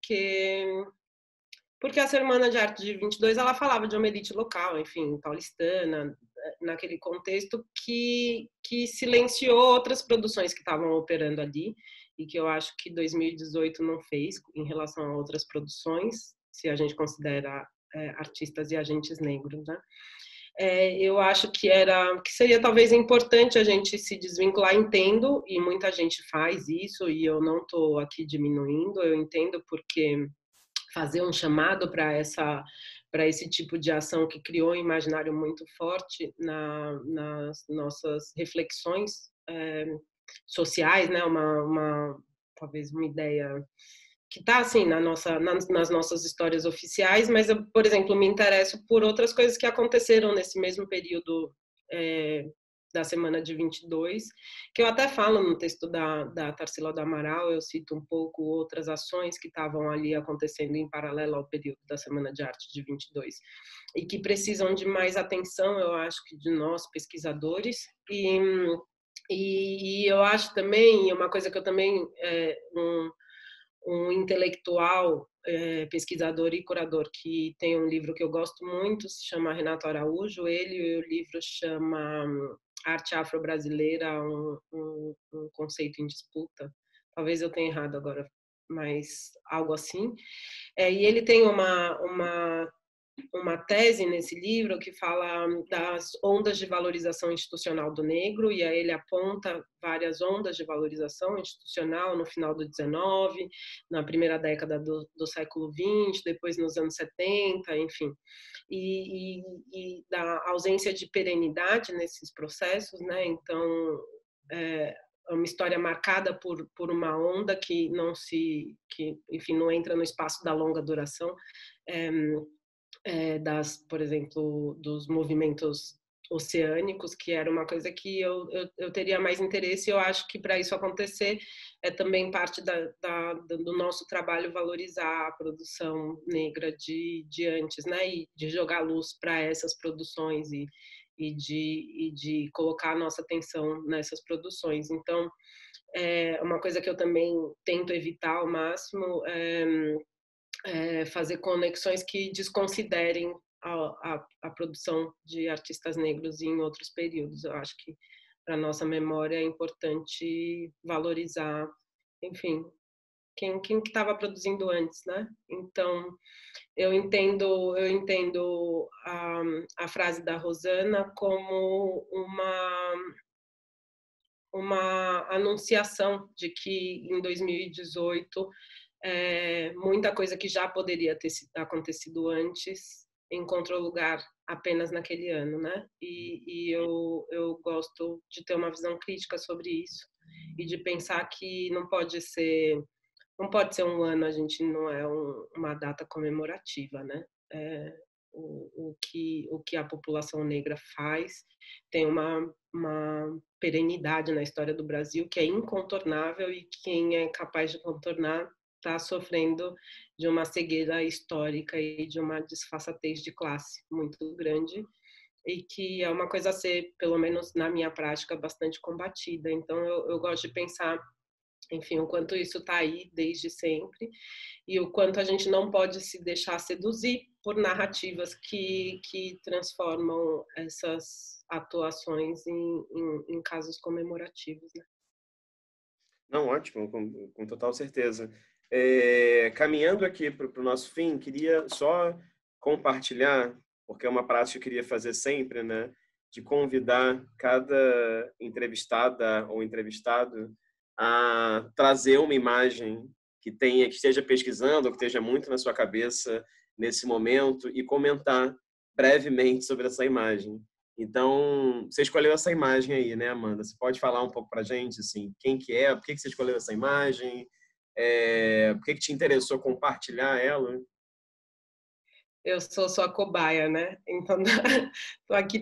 porque a Semana de Arte de 22 ela falava de uma elite local, enfim, paulistana, naquele contexto que silenciou outras produções que estavam operando ali e que eu acho que 2018 não fez em relação a outras produções, se a gente considera artistas e agentes negros, né? Eu acho que seria talvez importante a gente se desvincular, entendo, e muita gente faz isso, e eu não estou aqui diminuindo, eu entendo porque fazer um chamado para esse tipo de ação que criou um imaginário muito forte nas nossas reflexões sociais, né? Talvez uma ideia que está assim nas nossas histórias oficiais, mas eu, por exemplo, me interesso por outras coisas que aconteceram nesse mesmo período da semana de 22, que eu até falo no texto da Tarsila do Amaral, eu cito um pouco outras ações que estavam ali acontecendo em paralelo ao período da Semana de Arte de 22 e que precisam de mais atenção, eu acho que de nós pesquisadores e eu acho também, uma coisa que eu também um intelectual, pesquisador e curador que tem um livro que eu gosto muito, se chama Renato Araújo. O livro chama Arte Afro-Brasileira, um conceito em disputa. Talvez eu tenha errado agora, mas algo assim. E ele tem uma tese nesse livro que fala das ondas de valorização institucional do negro, e aí ele aponta várias ondas de valorização institucional no final do 19, na primeira década do século 20, depois nos anos 70, enfim. E da ausência de perenidade nesses processos, né? Então, é uma história marcada por uma onda que enfim, não entra no espaço da longa duração, por exemplo, dos movimentos oceânicos, que era uma coisa que eu teria mais interesse, e eu acho que para isso acontecer é também parte do nosso trabalho valorizar a produção negra de antes, né, e de jogar luz para essas produções e de colocar a nossa atenção nessas produções. Então, uma coisa que eu também tento evitar ao máximo fazer conexões que desconsiderem a produção de artistas negros em outros períodos. Eu acho que para nossa memória é importante valorizar, enfim, quem que estava produzindo antes, né? Então eu entendo a frase da Rosana como uma anunciação de que em 2018 muita coisa que já poderia ter acontecido antes encontrou lugar apenas naquele ano, né? E eu gosto de ter uma visão crítica sobre isso e de pensar que não pode ser um ano, a gente não é uma data comemorativa, né? O que a população negra faz tem uma perenidade na história do Brasil que é incontornável, e quem é capaz de contornar está sofrendo de uma cegueira histórica e de uma desfaçatez de classe muito grande, e que é uma coisa a ser, pelo menos na minha prática, bastante combatida. Então, eu gosto de pensar, enfim, o quanto isso está aí desde sempre e o quanto a gente não pode se deixar seduzir por narrativas que transformam essas atuações em casos comemorativos, né? Não, ótimo, com total certeza. Caminhando aqui para o nosso fim, queria só compartilhar, porque é uma prática que eu queria fazer sempre, né? De convidar cada entrevistada ou entrevistado a trazer uma imagem que esteja pesquisando, ou que esteja muito na sua cabeça nesse momento e comentar brevemente sobre essa imagem. Então, você escolheu essa imagem aí, né, Amanda? Você pode falar um pouco para a gente, assim, quem que é, por que você escolheu essa imagem, por que te interessou compartilhar ela? Eu sou sua cobaia, né? Então, tô aqui.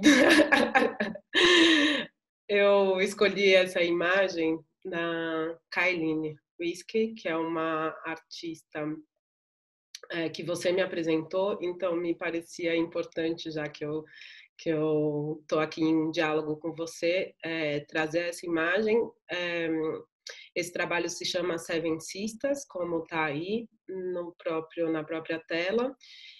Eu escolhi essa imagem da Kailine Whiskey, que é uma artista que você me apresentou, então me parecia importante, já que eu estou aqui em diálogo com você, trazer essa imagem. Esse trabalho se chama Seven Sisters, como está aí na própria tela.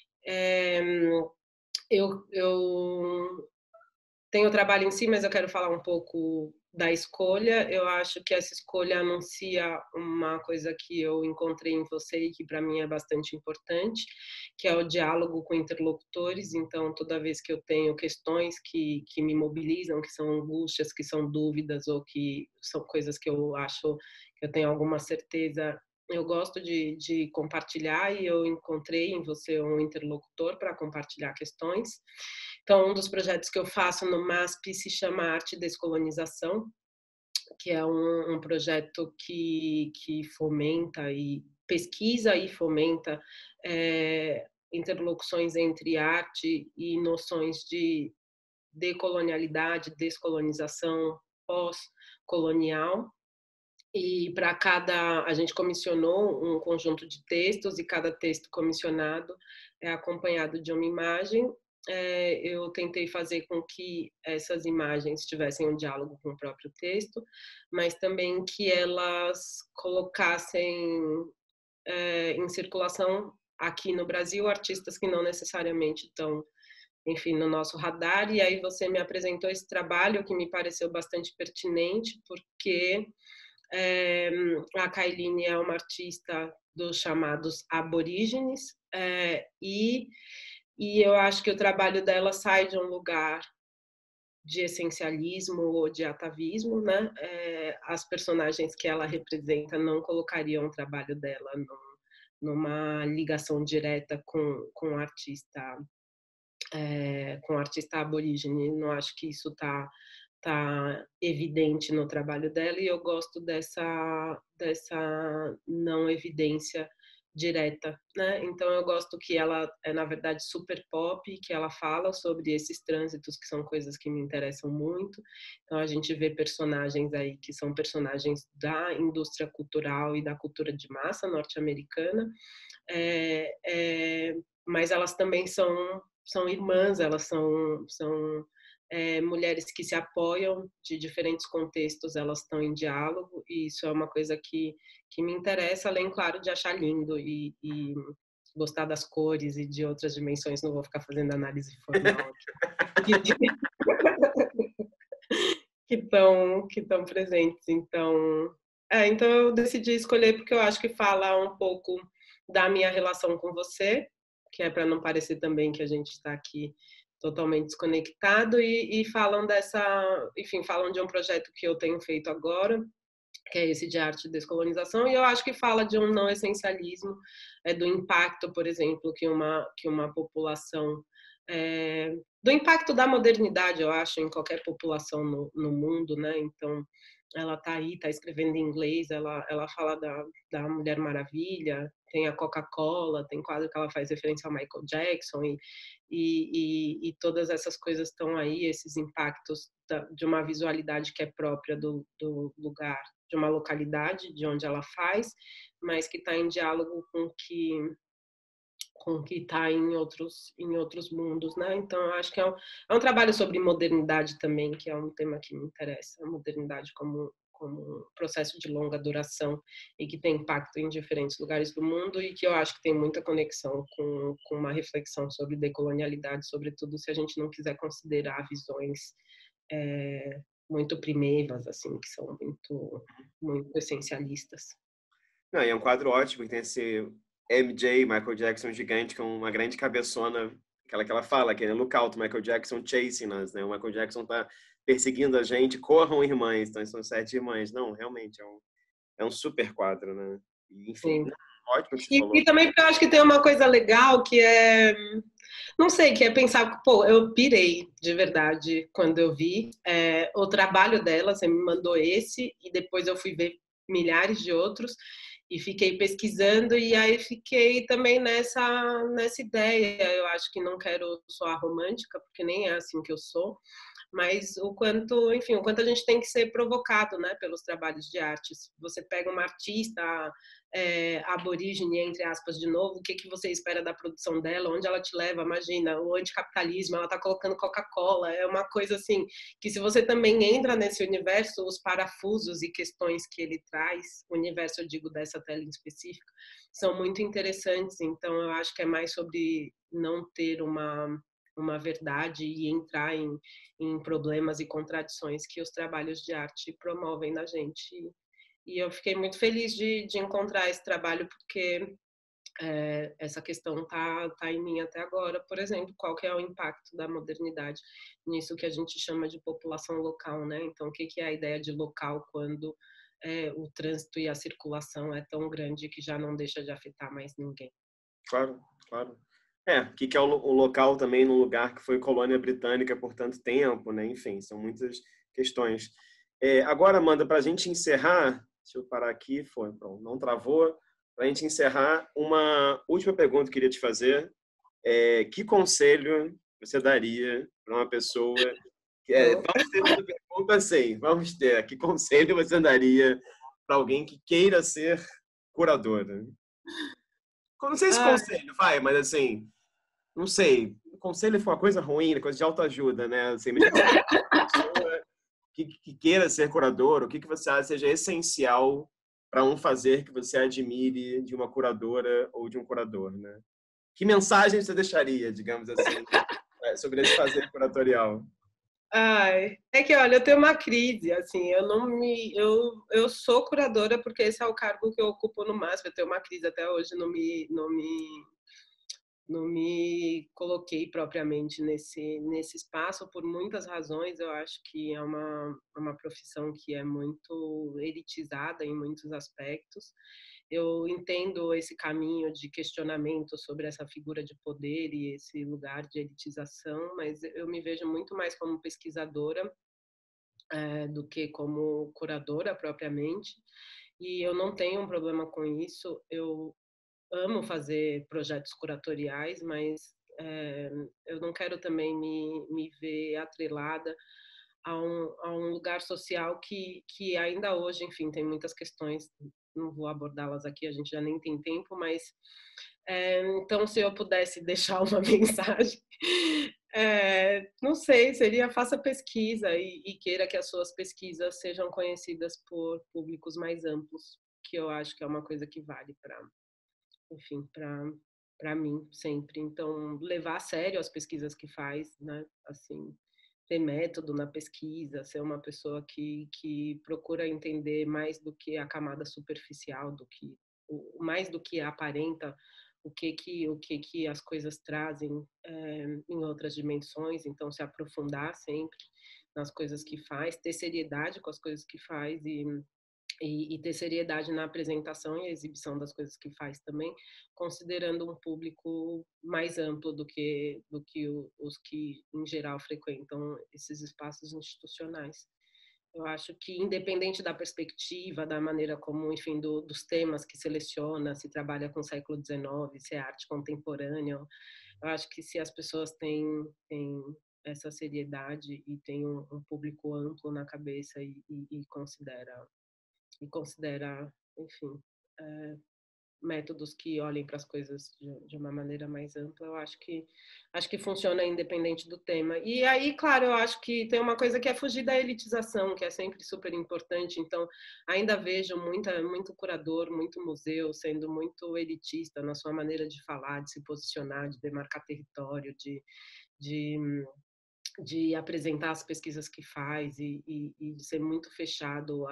Eu tenho o trabalho em si, mas eu quero falar um pouco da escolha. Eu acho que essa escolha anuncia uma coisa que eu encontrei em você e que para mim é bastante importante, que é o diálogo com interlocutores. Então, toda vez que eu tenho questões que me mobilizam, que são angústias, que são dúvidas ou que são coisas que eu acho que eu tenho alguma certeza, eu gosto de compartilhar, e eu encontrei em você um interlocutor para compartilhar questões. Então, um dos projetos que eu faço no MASP se chama Arte e Descolonização, que é um projeto que fomenta e pesquisa e fomenta interlocuções entre arte e noções de decolonialidade, descolonização, pós-colonial. E para a gente comissionou um conjunto de textos, e cada texto comissionado é acompanhado de uma imagem. Eu tentei fazer com que essas imagens tivessem um diálogo com o próprio texto, mas também que elas colocassem em circulação aqui no Brasil artistas que não necessariamente estão, enfim, no nosso radar. E aí você me apresentou esse trabalho que me pareceu bastante pertinente, porque a Kailine é uma artista dos chamados aborígenes, e eu acho que o trabalho dela sai de um lugar de essencialismo ou de atavismo, né? As personagens que ela representa não colocariam o trabalho dela numa ligação direta com o artista, com o artista aborígene. Não acho que isso tá evidente no trabalho dela, e eu gosto dessa não evidência direta, né? Então eu gosto que ela é, na verdade, super pop, que ela fala sobre esses trânsitos, que são coisas que me interessam muito. Então a gente vê personagens aí que são personagens da indústria cultural e da cultura de massa norte-americana, mas elas também são irmãs, elas são mulheres que se apoiam de diferentes contextos, elas estão em diálogo, e isso é uma coisa que me interessa, além, claro, de achar lindo e gostar das cores e de outras dimensões. Não vou ficar fazendo análise formal aqui, que estão presentes. Então eu decidi escolher porque eu acho que fala um pouco da minha relação com você, que é para não parecer também que a gente está aqui totalmente desconectado, e falam falam de um projeto que eu tenho feito agora, que é esse de arte e descolonização, e eu acho que fala de um não essencialismo, do impacto, por exemplo, que uma população do impacto da modernidade, eu acho, em qualquer população no mundo, né? Então, ela está aí, está escrevendo em inglês, ela fala da Mulher Maravilha, tem a Coca-Cola, tem quadro que ela faz referência ao Michael Jackson, e todas essas coisas estão aí, esses impactos de uma visualidade que é própria do lugar, de uma localidade, de onde ela faz, mas que está em diálogo com o que está em outros mundos, né? Então, eu acho que é um trabalho sobre modernidade também, que é um tema que me interessa, a modernidade como um processo de longa duração e que tem impacto em diferentes lugares do mundo e que eu acho que tem muita conexão com uma reflexão sobre decolonialidade, sobretudo se a gente não quiser considerar visões muito primeiras, assim, que são muito essencialistas. Não, e é um quadro ótimo, que tem esse MJ, Michael Jackson gigante, com uma grande cabeçona, aquela que ela fala, que é Look out, Michael Jackson chasing us, né? O Michael Jackson tá perseguindo a gente, corram irmãs, então são 7 irmãs. Não, realmente, é um super quadro, né? E, enfim, Sim. ótimo que você E falou. também porque eu acho que tem uma coisa legal que é, não sei, que é pensar, pô, eu pirei de verdade quando eu vi o trabalho dela, você me mandou esse, e depois eu fui ver milhares de outros, e fiquei pesquisando, e aí fiquei também nessa ideia, eu acho que não quero soar romântica, porque nem é assim que eu sou, mas o quanto, enfim, o quanto a gente tem que ser provocado, né, pelos trabalhos de artes. Você pega uma artista aborígene, entre aspas, de novo, o que você espera da produção dela, onde ela te leva, imagina, o anticapitalismo, ela está colocando Coca-Cola, é uma coisa assim, que se você também entra nesse universo, os parafusos e questões que ele traz, o universo, eu digo, dessa tela em específico, são muito interessantes, então eu acho que é mais sobre não ter uma verdade e entrar em problemas e contradições que os trabalhos de arte promovem na gente. E eu fiquei muito feliz de encontrar esse trabalho, porque essa questão tá em mim até agora. Por exemplo, qual que é o impacto da modernidade nisso que a gente chama de população local, né? Então, o que é a ideia de local quando o trânsito e a circulação é tão grande que já não deixa de afetar mais ninguém? Claro, claro. O que é o local também num lugar que foi colônia britânica por tanto tempo, né? Enfim, são muitas questões. Agora, Amanda, para a gente encerrar, deixa eu parar aqui, foi, pronto, não travou. Para a gente encerrar, uma última pergunta que eu queria te fazer. Que conselho você daria para uma pessoa Oh. vamos ter essa pergunta assim, vamos ter. Que conselho você daria para alguém que queira ser curadora? Não sei se Ah, conselho, vai, mas assim, não sei. Conselho foi uma coisa ruim, coisa de autoajuda, né? Assim, mas uma pessoa que queira ser curador, o que você acha seja essencial para um fazer que você admire de uma curadora ou de um curador, né? Que mensagem você deixaria, digamos assim, sobre esse fazer curatorial? ai, é que olha, eu tenho uma crise, assim, eu sou curadora porque esse é o cargo que eu ocupo no máximo. Eu tenho uma crise até hoje, não me coloquei propriamente nesse espaço por muitas razões. Eu acho que é uma profissão que é muito elitizada em muitos aspectos. Eu entendo esse caminho de questionamento sobre essa figura de poder e esse lugar de elitização, mas eu me vejo muito mais como pesquisadora do que como curadora propriamente. E eu não tenho um problema com isso. Eu amo fazer projetos curatoriais, mas eu não quero também me ver atrelada a um lugar social que ainda hoje, enfim, tem muitas questões, não vou abordá-las aqui, a gente já nem tem tempo, mas então, se eu pudesse deixar uma mensagem, não sei, seria faça pesquisa e queira que as suas pesquisas sejam conhecidas por públicos mais amplos, que eu acho que é uma coisa que vale enfim, para mim sempre. Então, levar a sério as pesquisas que faz, né? Assim, ter método na pesquisa, ser uma pessoa que procura entender mais do que a camada superficial, mais do que aparenta, o que as coisas trazem em outras dimensões. Então, se aprofundar sempre nas coisas que faz, ter seriedade com as coisas que faz e ter seriedade na apresentação e exibição das coisas que faz também, considerando um público mais amplo do que os que, em geral, frequentam esses espaços institucionais. Eu acho que, independente da perspectiva, da maneira como, enfim, dos temas que seleciona, se trabalha com o século XIX, se é arte contemporânea, eu acho que se as pessoas têm essa seriedade e têm um público amplo na cabeça e considera, enfim, é, métodos que olhem para as coisas de uma maneira mais ampla, eu acho que funciona independente do tema. E aí, claro, eu acho que tem uma coisa que é fugir da elitização, que é sempre super importante. Então, ainda vejo muito curador, muito museu sendo muito elitista na sua maneira de falar, de se posicionar, de demarcar território, de de apresentar as pesquisas que faz e de ser muito fechado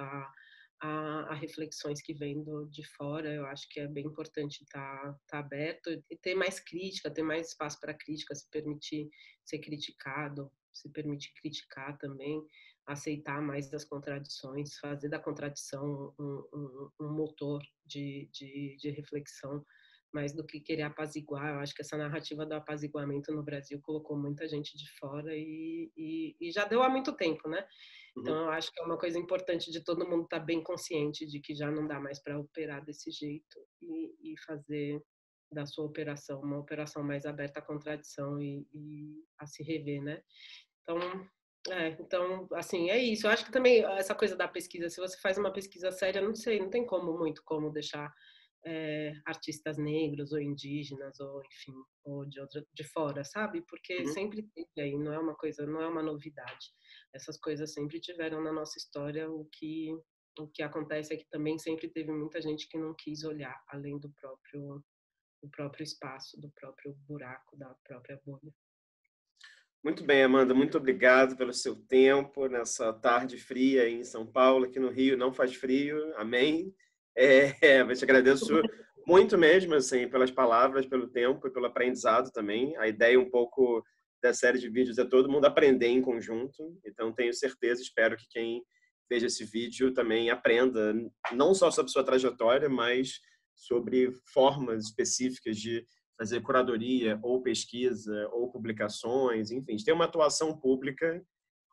a reflexões que vêm de fora. Eu acho que é bem importante estar aberto e ter mais crítica, ter mais espaço para crítica, se permitir ser criticado, se permitir criticar também, aceitar mais das contradições, fazer da contradição um motor de reflexão, mais do que querer apaziguar. Eu acho que essa narrativa do apaziguamento no Brasil colocou muita gente de fora e já deu há muito tempo, né? Então, Uhum. eu acho que é uma coisa importante de todo mundo estar bem consciente de que já não dá mais para operar desse jeito e fazer da sua operação uma operação mais aberta à contradição e a se rever, né? Então, então, assim, é isso. Eu acho que também essa coisa da pesquisa, se você faz uma pesquisa séria, não sei, não tem como deixar artistas negros ou indígenas ou enfim ou de fora, sabe? Porque Uhum. sempre teve aí, não é uma coisa, não é uma novidade. Essas coisas sempre tiveram na nossa história. O que acontece é que também sempre teve muita gente que não quis olhar além do próprio espaço, do próprio buraco, da própria bolha. Muito bem, Amanda, muito obrigado pelo seu tempo nessa tarde fria aí em São Paulo. Aqui no Rio não faz frio, amém. Eu te agradeço muito mesmo, assim, pelas palavras, pelo tempo e pelo aprendizado também. A ideia um pouco da série de vídeos é todo mundo aprender em conjunto, então tenho certeza, espero que quem veja esse vídeo também aprenda, não só sobre sua trajetória, mas sobre formas específicas de fazer curadoria ou pesquisa ou publicações, enfim, tem uma atuação pública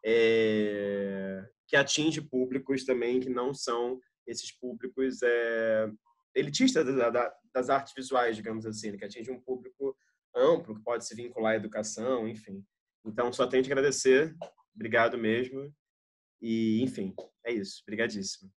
que atinge públicos também que não são esses públicos elitistas das artes visuais, digamos assim, que atinge um público amplo, que pode se vincular à educação, enfim. Então, só tenho que agradecer. Obrigado mesmo. E, enfim, é isso. Obrigadíssimo.